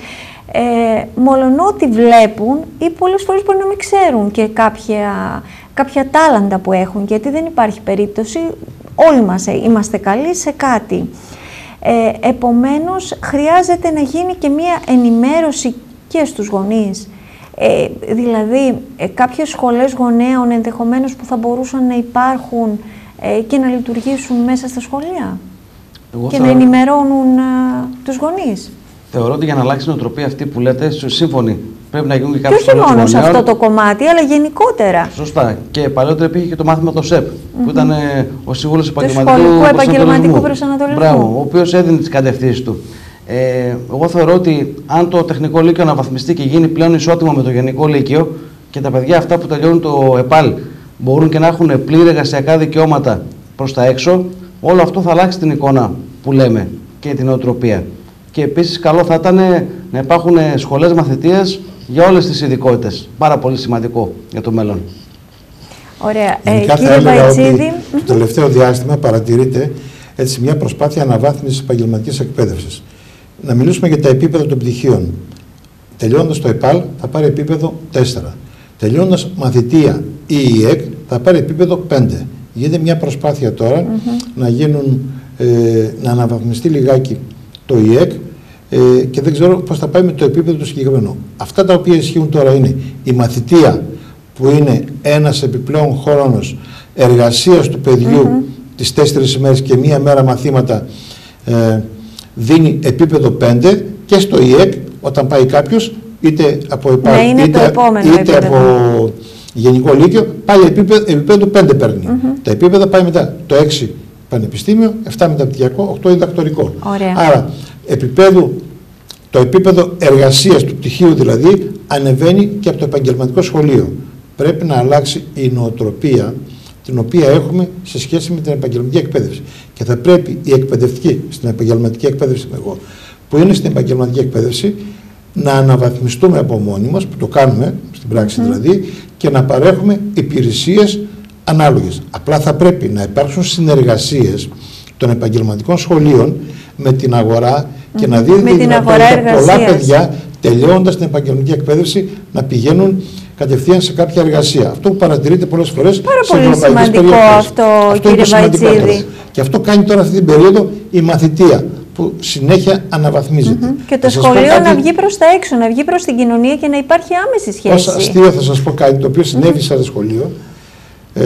ε, μολονότι βλέπουν ή πολλές φορές μπορεί να μην ξέρουν και κάποια, κάποια τάλαντα που έχουν, γιατί δεν υπάρχει περίπτωση, όλοι μας είμαστε καλοί σε κάτι. Ε, επομένως, χρειάζεται να γίνει και μία ενημέρωση και στους γονείς. Ε, δηλαδή, ε, κάποιες σχολές γονέων ενδεχομένως που θα μπορούσαν να υπάρχουν ε, και να λειτουργήσουν μέσα στα σχολεία Εγώ και θα... να ενημερώνουν ε, τους γονείς. Θεωρώ ότι για να αλλάξει η νοοτροπία αυτή που λέτε, σύμφωνοι, πρέπει να γίνουν και κάποιες σχολές γονέων. Και όχι μόνο σε αυτό το κομμάτι, αλλά γενικότερα. Σωστά. Και παλαιότερα υπήρχε και το μάθημα το ΣΕΠ, mm-hmm. που ήταν ε, ο σύμβουλος επαγγελματικού, επαγγελματικού προσανατολισμού. Μπράβο, ο οποίος έδινε τις κατευθύνσεις του. Ε, εγώ θεωρώ ότι αν το τεχνικό λύκειο αναβαθμιστεί και γίνει πλέον ισότιμο με το γενικό λύκειο και τα παιδιά αυτά που τελειώνουν το ΕΠΑΛ μπορούν και να έχουν πλήρη εργασιακά δικαιώματα προς τα έξω, όλο αυτό θα αλλάξει την εικόνα που λέμε και την νοοτροπία. Και επίσης καλό θα ήταν να υπάρχουν σχολές μαθητείας για όλες τις ειδικότητες. Πάρα πολύ σημαντικό για το μέλλον. Ωραία. Ε, κύριε Βαϊτσίδη. Το τελευταίο διάστημα παρατηρείται έτσι μια προσπάθεια αναβάθμισης της επαγγελματικής εκπαίδευσης. Να μιλήσουμε για τα επίπεδα των πτυχίων. Τελειώνοντας το ΕΠΑΛ θα πάρει επίπεδο τέσσερα. Τελειώνοντας μαθητεία ή ΙΕΚ θα πάρει επίπεδο πέντε. Γίνεται μια προσπάθεια τώρα mm-hmm. να, γίνουν, ε, να αναβαθμιστεί λιγάκι το ΙΕΚ ε, και δεν ξέρω πώς θα πάει με το επίπεδο του συγκεκριμένου. Αυτά τα οποία ισχύουν τώρα είναι η μαθητεία, που είναι ένας επιπλέον χρόνος εργασίας του παιδιού mm-hmm. τις τέσσερις ημέρες και μία μέρα μαθήματα, ε, δίνει επίπεδο πέντε, και στο ΙΕΚ όταν πάει κάποιος είτε από, επά, ναι, είτε, είτε από γενικό λύκειο πάλι επίπεδο, επίπεδο πέντε παίρνει. Mm-hmm. Τα επίπεδα πάει μετά το έξι πανεπιστήμιο, επτά μεταπτυχιακό, οκτώ διδακτορικό. Ωραία. Άρα επίπεδο, το επίπεδο εργασίας του πτυχίου δηλαδή ανεβαίνει και από το επαγγελματικό σχολείο. Πρέπει να αλλάξει η νοοτροπία την οποία έχουμε σε σχέση με την επαγγελματική εκπαίδευση. Και θα πρέπει η εκπαιδευτική στην επαγγελματική εκπαίδευση, εγώ, που είναι στην επαγγελματική εκπαίδευση, να αναβαθμιστούμε από μόνοι μας, που το κάνουμε στην πράξη mm. δηλαδή, και να παρέχουμε υπηρεσίες ανάλογες. Απλά θα πρέπει να υπάρξουν συνεργασίες των επαγγελματικών σχολείων με την αγορά και mm. να δίνει τη δυνατότητα πολλά παιδιά τελειώνοντας την επαγγελματική εκπαίδευση να πηγαίνουν κατευθείαν σε κάποια εργασία. Αυτό που παρατηρείται πολλές φορές Πάρα σε πολύ σημαντικό περιοχές. Αυτό, αυτό κύριε Βαϊτσίδη. Και αυτό κάνει τώρα αυτή την περίοδο η μαθητεία, που συνέχεια αναβαθμίζεται. Mm-hmm. Και το σχολείο κάτι... να βγει προς τα έξω, να βγει προς την κοινωνία και να υπάρχει άμεση σχέση. Ως αστείο θα σας πω κάτι το οποίο συνέβη mm-hmm. σε ένα σχολείο. Ε,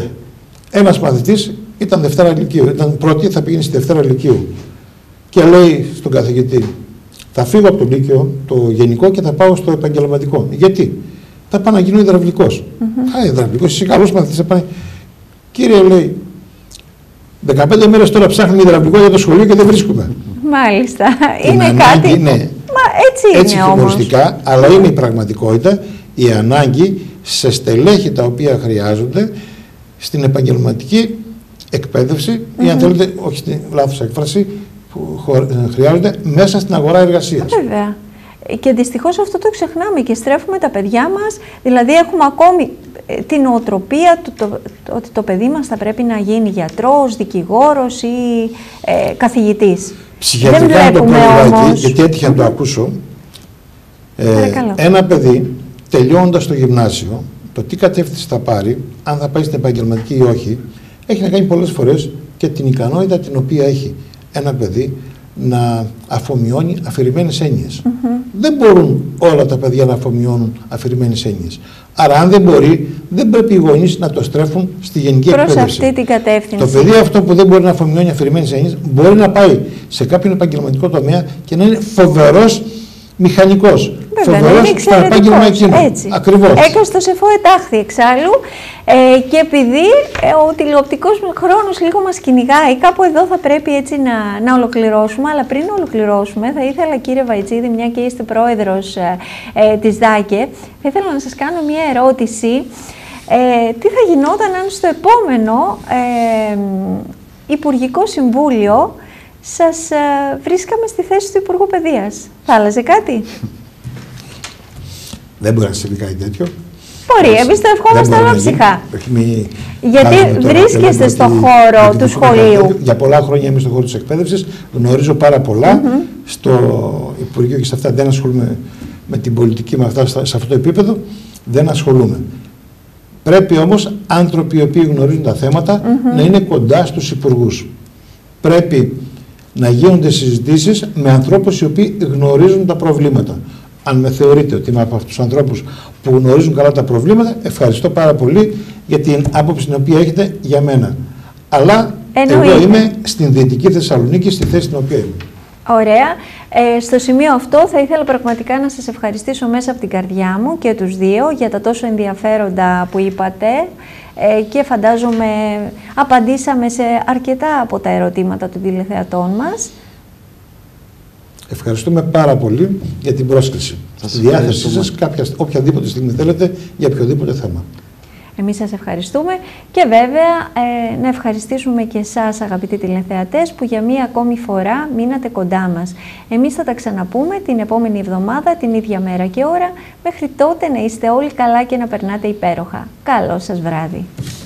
ένας μαθητής ήταν Δευτέρα Λυκείου, ήταν πρώτη, θα πήγαινε στη Δευτέρα Λυκείου. Και λέει στον καθηγητή, θα φύγω από το Λύκειο, το γενικό, και θα πάω στο επαγγελματικό. Γιατί? Θα πάω να γίνω υδραυλικός. Mm-hmm. Α, υδραυλικός, εσύ καλός μαθητής, θα πάνε. Κύριε, λέει, δεκαπέντε μέρες τώρα ψάχνουμε υδραυλικό για το σχολείο και δεν βρίσκουμε. Μάλιστα. Την είναι ανάγκη, κάτι. Ναι. Μα έτσι είναι έτσι χιουμοριστικά, αλλά είναι η πραγματικότητα, η ανάγκη σε στελέχη τα οποία χρειάζονται στην επαγγελματική εκπαίδευση, mm-hmm. ή αν θέλετε, όχι στην λάθος έκφραση, που χρειάζονται μέσα στην αγορά εργασίας. Βέβαια. Και δυστυχώς αυτό το ξεχνάμε και στρέφουμε τα παιδιά μας, δηλαδή έχουμε ακόμη την νοοτροπία του το, το, ότι το παιδί μας θα πρέπει να γίνει γιατρός, δικηγόρος ή ε, καθηγητής. Ψυχιατρικά δεν το πρόβλημα, όμως... γιατί έτυχε να το ακούσω, ε, ένα παιδί τελειώνοντας το γυμνάσιο, το τι κατεύθυνση θα πάρει, αν θα πάει στην επαγγελματική ή όχι, έχει να κάνει πολλές φορές και την ικανότητα την οποία έχει ένα παιδί να αφομοιώνει αφηρημένες έννοιες. Mm-hmm. Δεν μπορούν όλα τα παιδιά να αφομοιώνουν αφηρημένες έννοιες. Άρα, αν δεν μπορεί, δεν πρέπει οι γονείς να το στρέφουν στη γενική προς εκπαίδευση. Αυτή την κατεύθυνση. Το παιδί αυτό που δεν μπορεί να αφομοιώνει αφηρημένες έννοιες μπορεί να πάει σε κάποιον επαγγελματικό τομέα και να είναι φοβερός μηχανικός. Φοβερός στο επάγγελμα εκείνο. Ακριβώς. Έκαστος εφό ετάχθη εξάλλου. Ε, και επειδή ε, ο τηλεοπτικός χρόνος λίγο μας κυνηγάει, κάπου εδώ θα πρέπει έτσι να, να ολοκληρώσουμε. Αλλά πριν ολοκληρώσουμε, θα ήθελα, κύριε Βαϊτσίδη, μια και είστε πρόεδρος ε, ε, της ΔΑΚΕ, θα ήθελα να σας κάνω μια ερώτηση. Ε, τι θα γινόταν αν στο επόμενο ε, Υπουργικό Συμβούλιο σας ε, βρίσκαμε στη θέση του Υπουργού Παιδείας? Θα άλλαζε κάτι? Δεν μπορεί να συμβεί κάτι τέτοιο. Μπορεί, εμείς το ευχόμαστε ολόψυχα. Γιατί βρίσκεστε στον χώρο του σχολείου. Για πολλά χρόνια είμαι στον χώρο της εκπαίδευσης, γνωρίζω πάρα πολλά. Mm-hmm. Στο Υπουργείο και σε αυτά δεν ασχολούμαι με την πολιτική, με αυτά, σε αυτό το επίπεδο δεν ασχολούμαι. Πρέπει όμως άνθρωποι οι οποίοι γνωρίζουν τα θέματα mm-hmm. να είναι κοντά στους υπουργούς. Πρέπει να γίνονται συζητήσεις με ανθρώπους οι οποίοι γνωρίζουν τα προβλήματα. Αν με θεωρείτε ότι είμαι από αυτούς τους ανθρώπους που γνωρίζουν καλά τα προβλήματα, ευχαριστώ πάρα πολύ για την άποψη την οποία έχετε για μένα. Αλλά Εννοείται. εγώ είμαι στην Δυτική Θεσσαλονίκη, στη θέση την οποία είμαι. Ωραία. Ε, στο σημείο αυτό θα ήθελα πραγματικά να σας ευχαριστήσω μέσα από την καρδιά μου και τους δύο για τα τόσο ενδιαφέροντα που είπατε ε, και φαντάζομαι απαντήσαμε σε αρκετά από τα ερωτήματα των τηλεθεατών μας. Ευχαριστούμε πάρα πολύ για την πρόσκληση. Στη διάθεσή σας κάποια, οποιαδήποτε στιγμή θέλετε για οποιοδήποτε θέμα. Εμείς σας ευχαριστούμε και βέβαια ε, να ευχαριστήσουμε και εσάς, αγαπητοί τηλεθεατές, που για μία ακόμη φορά μείνατε κοντά μας. Εμείς θα τα ξαναπούμε την επόμενη εβδομάδα, την ίδια μέρα και ώρα. Μέχρι τότε να είστε όλοι καλά και να περνάτε υπέροχα. Καλό σας βράδυ.